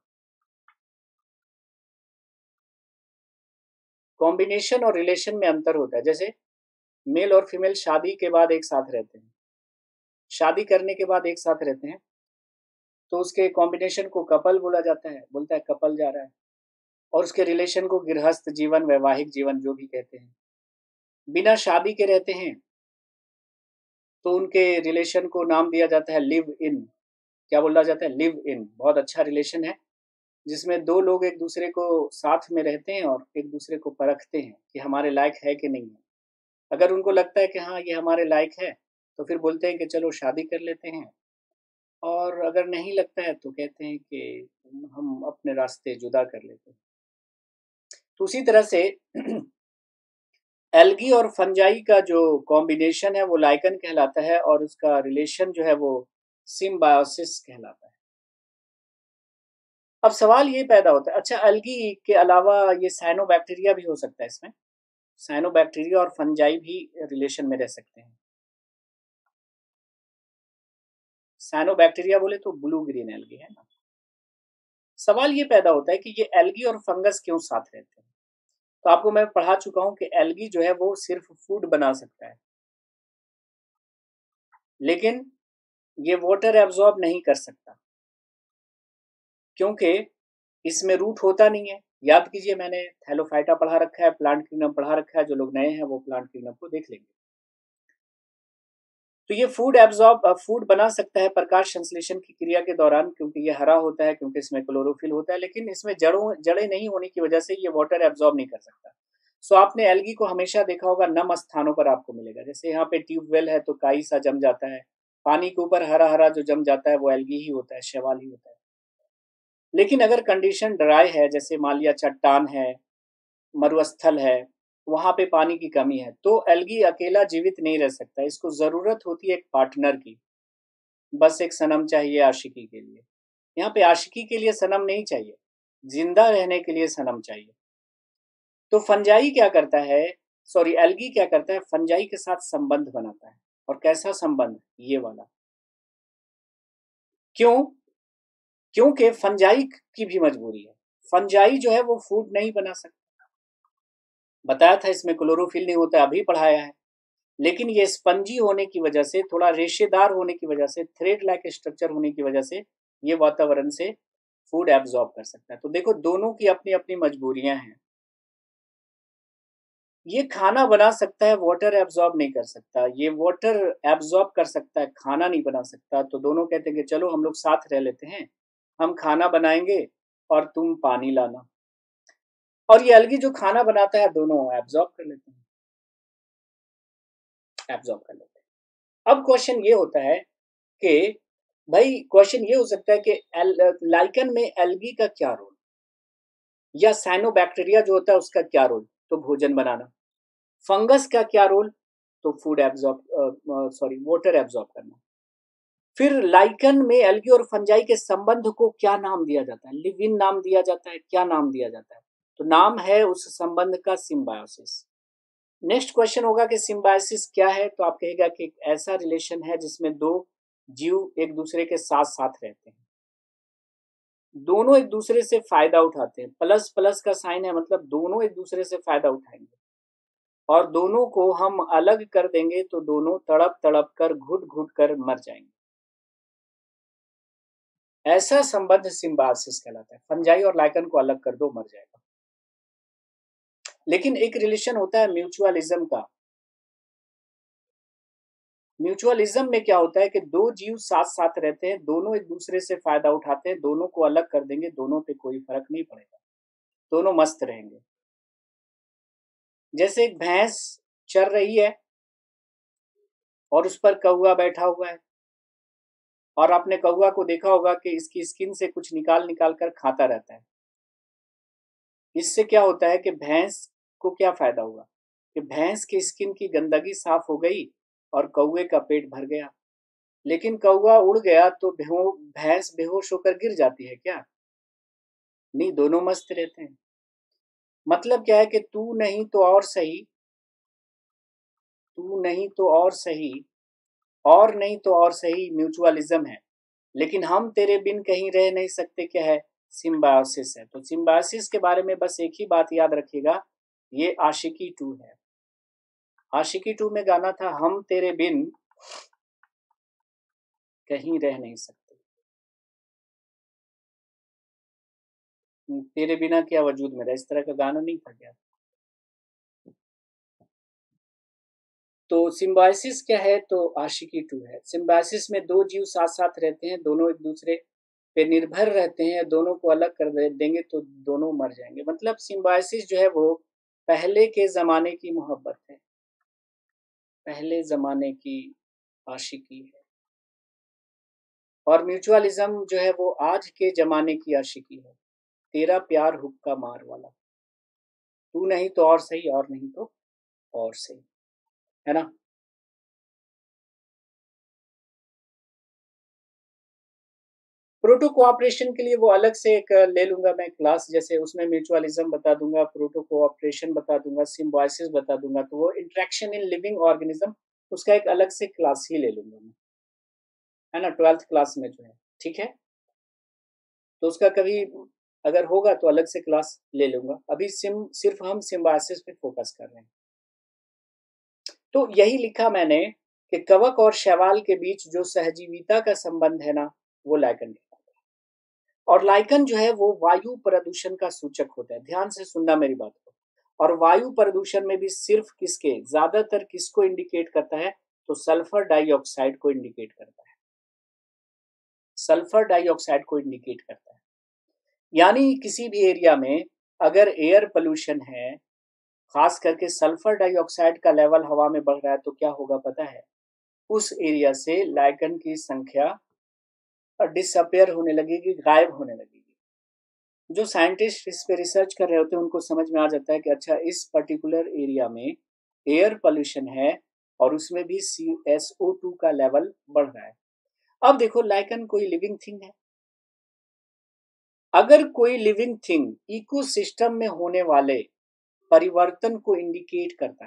कॉम्बिनेशन और रिलेशन में अंतर होता है। जैसे मेल और फीमेल शादी के बाद एक साथ रहते हैं, शादी करने के बाद एक साथ रहते हैं, तो उसके कॉम्बिनेशन को कपल बोला जाता है, बोलता है कपल जा रहा है। और उसके रिलेशन को गृहस्थ जीवन, वैवाहिक जीवन जो भी कहते हैं। बिना शादी के रहते हैं तो उनके रिलेशन को नाम दिया जाता है लिव इन। क्या बोला जाता है? Live in. बहुत अच्छा रिलेशन है जिसमें दो लोग एक दूसरे को साथ में रहते हैं और एक दूसरे को परखते हैं कि हमारे लायक है कि नहीं है। अगर उनको लगता है कि हाँ ये हमारे लायक है तो फिर बोलते हैं कि चलो शादी कर लेते हैं, और अगर नहीं लगता है तो कहते हैं कि हम अपने रास्ते जुदा कर लेते हैं। तो उसी तरह से एल्गी और फंजाई का जो कॉम्बिनेशन है वो लाइकन कहलाता है, और उसका रिलेशन जो है वो सिम्बायोसिस कहलाता है। अब सवाल ये पैदा होता है, अच्छा एल्गी के अलावा ये साइनोबैक्टीरिया भी हो सकता है इसमें? साइनोबैक्टीरिया और फंजाई भी रिलेशन में रह सकते हैं। साइनोबैक्टीरिया बोले तो ब्लू ग्रीन एल्गी है ना। सवाल ये पैदा होता है कि ये एल्गी और फंगस क्यों साथ रहते हैं। तो आपको मैं पढ़ा चुका हूं कि एल्गी जो है वो सिर्फ फूड बना सकता है, लेकिन ये वाटर एब्जॉर्ब नहीं कर सकता क्योंकि इसमें रूट होता नहीं है। याद कीजिए, मैंने थैलोफाइटा पढ़ा रखा है, प्लांट किंगडम पढ़ा रखा है। जो लोग नए हैं वो प्लांट किंगडम को देख लेंगे। तो ये फूड बना सकता है प्रकाश संश्लेषण की क्रिया के दौरान, क्योंकि ये हरा होता है, क्योंकि इसमें क्लोरोफिल होता है, लेकिन इसमें जड़ें नहीं होने की वजह से ये वाटर एब्जॉर्ब नहीं कर सकता। सो आपने एल्गी को हमेशा देखा होगा नम स्थानों पर आपको मिलेगा। जैसे यहाँ पे ट्यूबवेल है तो काई सा जम जाता है, पानी के ऊपर हरा हरा जो जम जाता है वो एल्गी ही होता है, शैवाल ही होता है। लेकिन अगर कंडीशन ड्राई है, जैसे मान लिया चट्टान है, मरुस्थल है, वहां पे पानी की कमी है, तो एल्गी अकेला जीवित नहीं रह सकता। इसको जरूरत होती है एक पार्टनर की। बस एक सनम चाहिए आशिकी के लिए। यहाँ पे आशिकी के लिए सनम नहीं चाहिए, जिंदा रहने के लिए सनम चाहिए। तो फंजाई क्या करता है, सॉरी एल्गी क्या करता है, फंजाई के साथ संबंध बनाता है। और कैसा संबंध? ये वाला। क्यों? क्योंकि फंजाई की भी मजबूरी है। फंजाई जो है वो फूड नहीं बना सकता। बताया था इसमें क्लोरोफिल नहीं होता, अभी पढ़ाया है। लेकिन ये स्पंजी होने की वजह से, थोड़ा रेशेदार होने की वजह से, थ्रेड लाइक स्ट्रक्चर होने की वजह से ये वातावरण से फूड एब्जॉर्ब कर सकता है। तो देखो, दोनों की अपनी अपनी मजबूरियां हैं। ये खाना बना सकता है, वाटर एब्जॉर्ब नहीं कर सकता। ये वाटर एब्जॉर्ब कर सकता है, खाना नहीं बना सकता। तो दोनों कहते हैं कि चलो हम लोग साथ रह लेते हैं, हम खाना बनाएंगे और तुम पानी लाना। और ये अलगी जो खाना बनाता है, दोनों एब्जॉर्ब कर लेते हैं, एब्जॉर्ब कर लेते हैं। अब क्वेश्चन ये होता है कि भाई, क्वेश्चन ये हो सकता है कि लाइकन में एल्गी का क्या रोल, या साइनोबैक्टीरिया जो होता है उसका क्या रोल, तो भोजन बनाना। फंगस का क्या रोल, तो food absorb, sorry water absorb करना। फिर लाइकन में एल्गी और फंजाई के संबंध को क्या नाम दिया जाता है? लिव इन नाम दिया जाता है, क्या नाम दिया जाता है? तो नाम है उस संबंध का सिम्बायोसिस। नेक्स्ट क्वेश्चन होगा कि सिम्बायोसिस क्या है, तो आप कहेगा कि एक ऐसा रिलेशन है जिसमें दो जीव एक दूसरे के साथ साथ रहते हैं, दोनों एक दूसरे से फायदा उठाते हैं। प्लस प्लस का साइन है, मतलब दोनों एक दूसरे से फायदा उठाएंगे, और दोनों को हम अलग कर देंगे तो दोनों तड़प तड़प कर, घुट घुट कर मर जाएंगे। ऐसा संबंध सिम्बायोसिस कहलाता है। फंजाई और लाइकन को अलग कर दो, मर जाएगा। लेकिन एक रिलेशन होता है म्यूचुअलिज्म का। म्यूचुअलिज्म में क्या होता है कि दो जीव साथ साथ रहते हैं, दोनों एक दूसरे से फायदा उठाते हैं, दोनों को अलग कर देंगे, दोनों पे कोई फर्क नहीं पड़ेगा, दोनों मस्त रहेंगे। जैसे एक भैंस चर रही है और उस पर कौवा बैठा हुआ है, और आपने कौवा को देखा होगा कि इसकी स्किन से कुछ निकाल निकाल कर खाता रहता है। इससे क्या होता है कि भैंस को क्या फायदा हुआ कि भैंस की स्किन की गंदगी साफ हो गई और कौवे का पेट भर गया। लेकिन कौवा उड़ गया तो भैंस बेहोश होकर गिर जाती है क्या? नहीं, दोनों मस्त रहते हैं। मतलब क्या है कि तू नहीं तो और सही, तू नहीं तो और सही, और नहीं तो और सही म्यूचुअलिज्म है। लेकिन हम तेरे बिन कहीं रह नहीं सकते क्या है, सिम्बायोसिस है। तो सिम्बायोसिस के बारे में बस एक ही बात याद रखिएगा, ये आशिकी 2 है। आशिकी 2 में गाना था, हम तेरे बिन कहीं रह नहीं सकते, तेरे बिना क्या वजूद मेरा, इस तरह का गाना नहीं था क्या। तो सिम्बायोसिस क्या है, तो आशिकी 2 है। सिम्बायोसिस में दो जीव साथ साथ रहते हैं, दोनों एक दूसरे पे निर्भर रहते हैं, दोनों को अलग कर देंगे तो दोनों मर जाएंगे। मतलब सिम्बायोसिस जो है वो पहले के जमाने की मोहब्बत है, पहले जमाने की आशिकी है। और म्यूचुअलिज्म जो है वो आज के जमाने की आशिकी है, तेरा प्यार हुक्का मार वाला, तू नहीं तो और सही, और नहीं तो और सही, है ना। प्रोटो कोऑपरेशन के लिए वो अलग से एक ले लूंगा मैं क्लास, जैसे उसमें म्यूचुअलिज्म बता दूंगा, प्रोटो कोऑपरेशन बता दूंगा, सिम्बायोसिस बता दूंगा, तो वो इंटरेक्शन इन लिविंग ऑर्गेनिज्म उसका एक अलग से क्लास ही ले लूंगा मैं, है ना, 12th क्लास में जो है। ठीक है, तो उसका कभी अगर होगा तो अलग से क्लास ले लूंगा, अभी सिर्फ हम सिम्बायोसिस पे फोकस कर रहे हैं। तो यही लिखा मैंने कि कवक और शैवाल के बीच जो सहजीविता का संबंध है ना, वो लाइकन के, और लाइकन जो है वो वायु प्रदूषण का सूचक होता है। ध्यान से सुनना मेरी बात को। और वायु प्रदूषण में भी सिर्फ किसके, ज्यादातर किसको इंडिकेट करता है, तो सल्फर डाइऑक्साइड को इंडिकेट करता है, सल्फर डाइऑक्साइड को इंडिकेट करता है। यानी किसी भी एरिया में अगर एयर पोल्यूशन है, खास करके सल्फर डाइऑक्साइड का लेवल हवा में बढ़ रहा है, तो क्या होगा पता है, उस एरिया से लाइकन की संख्या डिसअपेयर होने लगेगी, गायब होने लगेगी। जो साइंटिस्ट इस पे रिसर्च कर रहे होते हैं उनको समझ में आ जाता है कि अच्छा इस पर्टिकुलर एरिया में एयर पोल्यूशन है और उसमें भी CSO2 का लेवल बढ़ रहा है। अब देखो, लाइकन कोई लिविंग थिंग है, अगर कोई लिविंग थिंग इकोसिस्टम में होने वाले परिवर्तन को इंडिकेट करता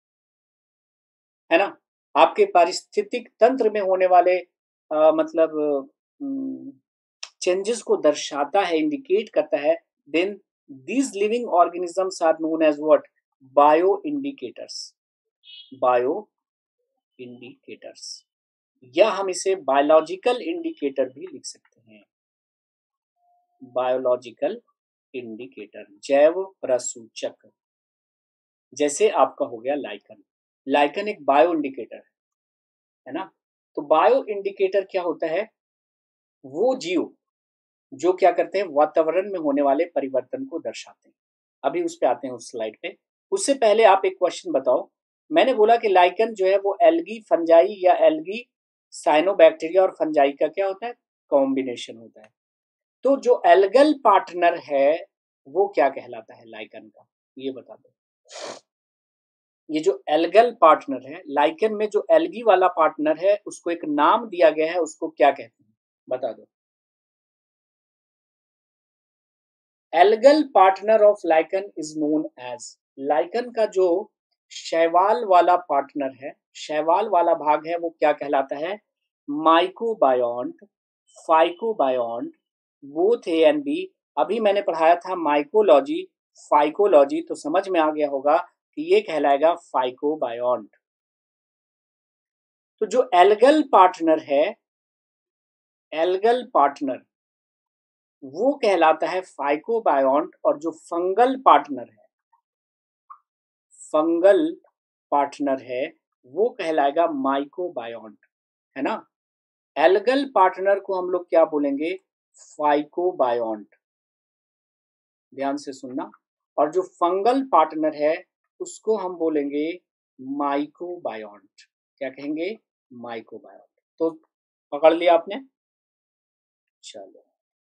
है ना, आपके पारिस्थितिक तंत्र में होने वाले मतलब चेंजेस को दर्शाता है, इंडिकेट करता है, then these living organisms are known as what, bio indicators, bio indicators, या हम इसे बायोलॉजिकल इंडिकेटर भी लिख सकते हैं, बायोलॉजिकल इंडिकेटर, जैव प्रसूचक। जैसे आपका हो गया लाइकन, लाइकन एक बायो इंडिकेटर है ना। तो बायो इंडिकेटर क्या होता है, वो जीव जो क्या करते हैं, वातावरण में होने वाले परिवर्तन को दर्शाते हैं। अभी उस पे आते हैं, उस स्लाइड पे। उससे पहले आप एक क्वेश्चन बताओ, मैंने बोला कि लाइकन जो है वो एल्गी फंजाई या एल्गी साइनोबैक्टीरिया और फंजाई का क्या होता है, कॉम्बिनेशन होता है। तो जो एल्गल पार्टनर है वो क्या कहलाता है लाइकन का, ये बता दो। ये जो एल्गल पार्टनर है लाइकन में, जो एल्गी वाला पार्टनर है उसको एक नाम दिया गया है, उसको क्या कहते हैं, बता दो। Algal partner of lichen is known as, lichen का जो शैवाल वाला पार्टनर है, शैवाल वाला भाग है, वो क्या कहलाता है, mycobiont, phycobiont, both A and B. अभी मैंने पढ़ाया था माइकोलॉजी, फाइकोलॉजी, तो समझ में आ गया होगा कि ये कहलाएगा फाइकोबायोन्ट। तो जो एल्गल पार्टनर है, एल्गल पार्टनर वो कहलाता है फाइकोबायोन्ट, और जो फंगल पार्टनर है, फंगल पार्टनर है, वो कहलाएगा माइकोबायोन्ट, है ना। एल्गल पार्टनर को हम लोग क्या बोलेंगे, फाइकोबायोन्ट, ध्यान से सुनना। और जो फंगल पार्टनर है उसको हम बोलेंगे माइकोबायोन्ट, क्या कहेंगे, माइकोबायोन्ट। तो पकड़ लिया आपने, चलो,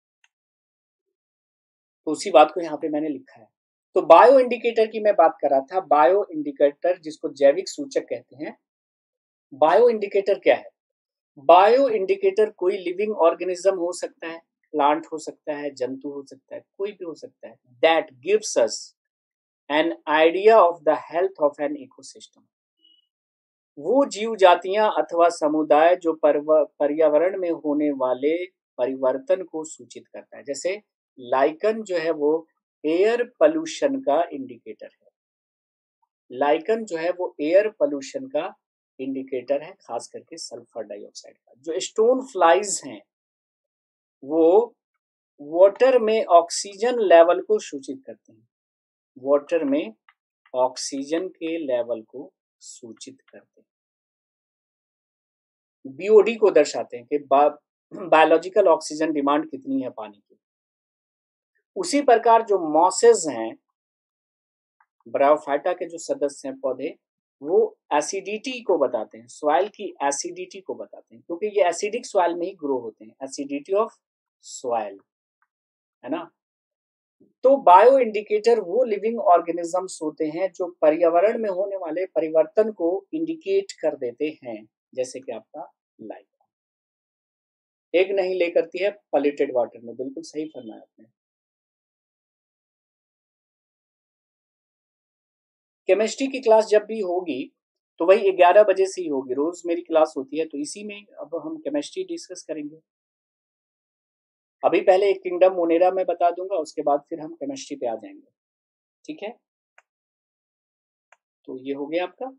तो उसी बात को यहाँ पे मैंने लिखा है। तो बायो इंडिकेटर की मैं बात कर रहा था, बायो इंडिकेटर जिसको जैविक सूचक कहते हैं। बायो इंडिकेटर क्या है, बायो इंडिकेटर कोई लिविंग ऑर्गेनिज्म हो सकता है, प्लांट हो सकता है, जंतु हो सकता है, कोई भी हो सकता है, that gives us an idea of the health of an ecosystem. वो जीव जातियां अथवा समुदाय जो पर्यावरण में होने वाले परिवर्तन को सूचित करता है। जैसे लाइकन जो है वो एयर पोल्यूशन का इंडिकेटर है। लाइकन जो है वो एयर पोल्यूशन का इंडिकेटर है, खास करके सल्फर डाइऑक्साइड का। जो स्टोन फ्लाइज हैं वो वाटर में ऑक्सीजन लेवल को सूचित करते हैं। वाटर में ऑक्सीजन के लेवल को सूचित करते हैं, बीओडी को दर्शाते हैं कि बायोलॉजिकल ऑक्सीजन डिमांड कितनी है पानी की। उसी प्रकार जो मॉसेस हैं, ब्रायोफाइटा के जो सदस्य हैं पौधे, वो एसिडिटी को बताते हैं, सॉइल की एसिडिटी को बताते हैं, क्योंकि ये एसिडिक सॉइल में ही ग्रो होते हैं। एसिडिटी ऑफ सॉइल, है ना। तो बायो इंडिकेटर वो लिविंग ऑर्गेनिजम्स होते हैं जो पर्यावरण में होने वाले परिवर्तन को इंडिकेट कर देते हैं। जैसे कि आपका लाइक एग नहीं ले करती है पॉल्यूटेड वाटर में, बिल्कुल सही फरमाया आपने। केमिस्ट्री की क्लास जब भी होगी तो वही 11 बजे से ही होगी, रोज मेरी क्लास होती है, तो इसी में अब हम केमिस्ट्री डिस्कस करेंगे। अभी पहले एक किंगडम मोनेरा में बता दूंगा, उसके बाद फिर हम केमिस्ट्री पे आ जाएंगे, ठीक है। तो ये हो गया आपका।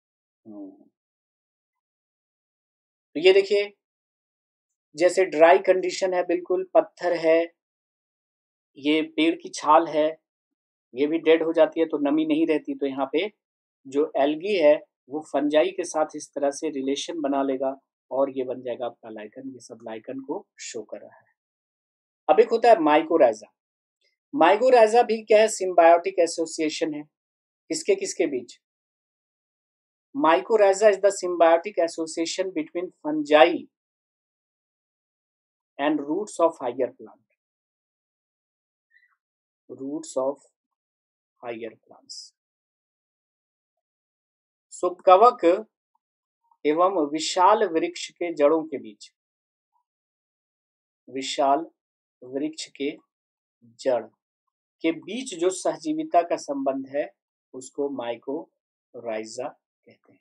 तो ये देखिए, जैसे ड्राई कंडीशन है, बिल्कुल पत्थर है, ये पेड़ की छाल है, ये भी डेड हो जाती है तो नमी नहीं रहती, तो यहाँ पे जो एल्गी है वो फंजाई के साथ इस तरह से रिलेशन बना लेगा और ये बन जाएगा आपका लाइकन। ये सब लाइकन को शो कर रहा है। अब एक होता है माइकोराइजा। माइकोराइजा भी क्या है, सिम्बायोटिक एसोसिएशन है। किसके किसके बीच? Mycorrhiza is the symbiotic association between fungi and roots of higher plant, roots of higher plants. So कवक एवं विशाल वृक्ष के जड़ों के बीच, विशाल वृक्ष के जड़ के बीच जो सहजीविता का संबंध है उसको माइकोराइजा कहते हैं।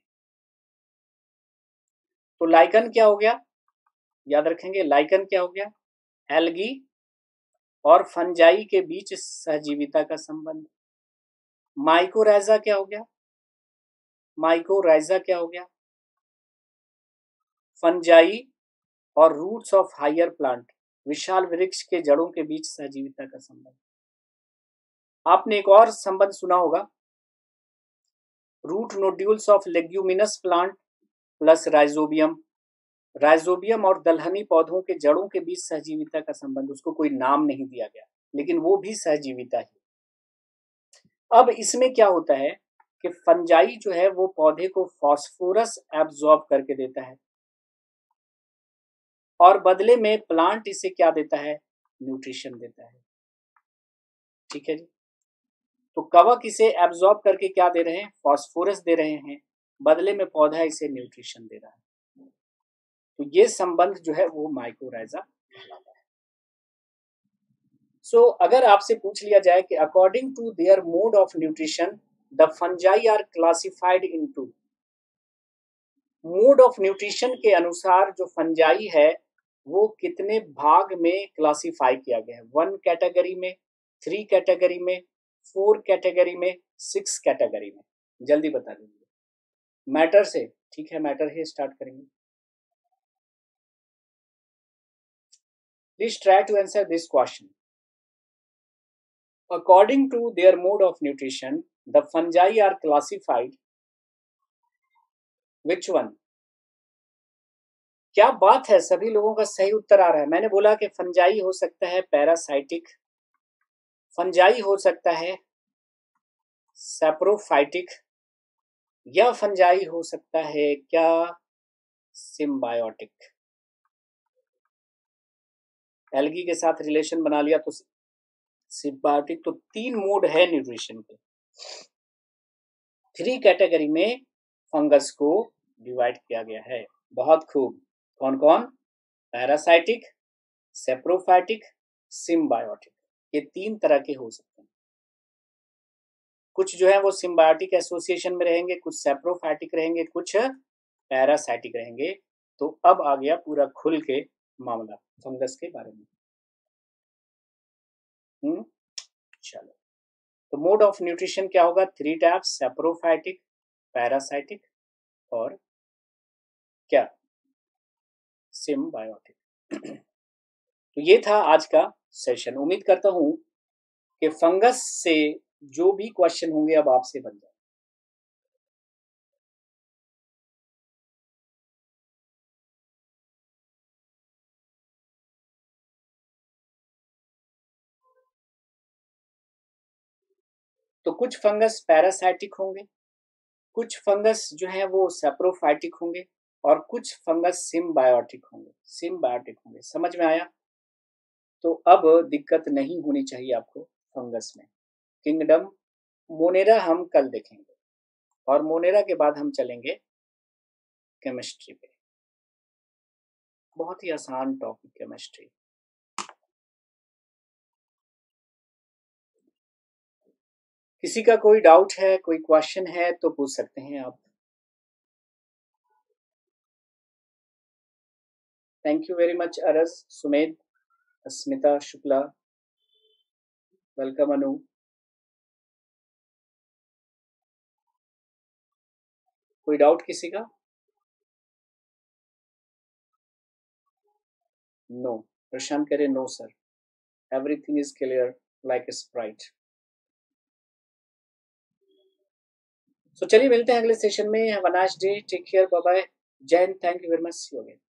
तो लाइकन क्या हो गया, याद रखेंगे, लाइकन क्या हो गया, एल्गी और फंजाई के बीच सहजीविता का संबंध। माइकोराइजा क्या हो गया, माइकोराइजा क्या हो गया, फंजाई और रूट्स ऑफ हायर प्लांट, विशाल वृक्ष के जड़ों के बीच सहजीविता का संबंध। आपने एक और संबंध सुना होगा, root nodules of leguminous plant plus rhizobium. Rhizobium और दलहनी पौधों के जड़ों के बीच सहजीविता का संबंध, उसको कोई नाम नहीं दिया गया लेकिन वो भी सहजीविता है। अब इसमें क्या होता है कि फंजाई जो है वो पौधे को फास्फोरस एब्जॉर्ब करके देता है और बदले में प्लांट इसे क्या देता है, न्यूट्रिशन देता है, ठीक है जी। तो कवक इसे एब्जॉर्ब करके क्या दे रहे हैं, फास्फोरस दे रहे हैं, बदले में पौधा इसे न्यूट्रिशन दे रहा है। तो ये संबंध जो है वो माइकोराइजा कहलाता है। सो अगर आपसे पूछ लिया जाए कि according to their mode of nutrition the fungi are classified into, mode of nutrition के अनुसार जो फंजाई है वो कितने भाग में क्लासिफाई किया गया है, 1 कैटेगरी में, 3 कैटेगरी में, 4 कैटेगरी में, 6 कैटेगरी में, जल्दी बता दीजिए मैटर से, ठीक है, मैटर ही स्टार्ट करेंगे। Please try to answer this question. According to their mode of nutrition, the fungi are classified. Which one? क्या बात है, सभी लोगों का सही उत्तर आ रहा है। मैंने बोला कि फंजाई हो सकता है पैरासाइटिक, फंजाई हो सकता है सैप्रोफाइटिक, या फंजाई हो सकता है क्या, सिम्बायोटिक। एल्गी के साथ रिलेशन बना लिया तो सिम्बायोटिक। तो 3 मोड है न्यूट्रिशन के, 3 कैटेगरी में फंगस को डिवाइड किया गया है। बहुत खूब, कौन कौन, पैरासाइटिक, सेप्रोफाइटिक, सिम्बायोटिक, ये 3 तरह के हो सकते हैं। कुछ जो है वो सिम्बायोटिक एसोसिएशन में रहेंगे, कुछ सेप्रोफाइटिक रहेंगे, कुछ पैरासाइटिक रहेंगे। तो अब आ गया पूरा खुल के मामला फंगस के बारे में। चलो, तो मोड ऑफ न्यूट्रिशन क्या होगा? 3 टाइप्स, सेप्रोफाइटिक, पैरासाइटिक और क्या? सिम्बायोटिक। तो ये था आज का सेशन। उम्मीद करता हूं कि फंगस से जो भी क्वेश्चन होंगे अब आपसे बन जाए। तो कुछ फंगस पैरासाइटिक होंगे, कुछ फंगस जो है वो सेप्रोफाइटिक होंगे और कुछ फंगस सिम्बायोटिक होंगे। सिम्बायोटिक होंगे, समझ में आया? तो अब दिक्कत नहीं होनी चाहिए आपको फंगस में। किंगडम मोनेरा हम कल देखेंगे और मोनेरा के बाद हम चलेंगे केमिस्ट्री पे। बहुत ही आसान टॉपिक केमिस्ट्री। किसी का कोई डाउट है, कोई क्वेश्चन है तो पूछ सकते हैं आप। थैंक यू वेरी मच अरज, सुमेध, अस्मिता शुक्ला, वेलकम अनु। कोई डाउट किसी का? नो, प्रशांत कह रहे no sir, everything is clear like a sprite. So चलिए मिलते हैं अगले सेशन में। Have a nice day, take care, bye bye, जय हिंद, thank you very much, see you again.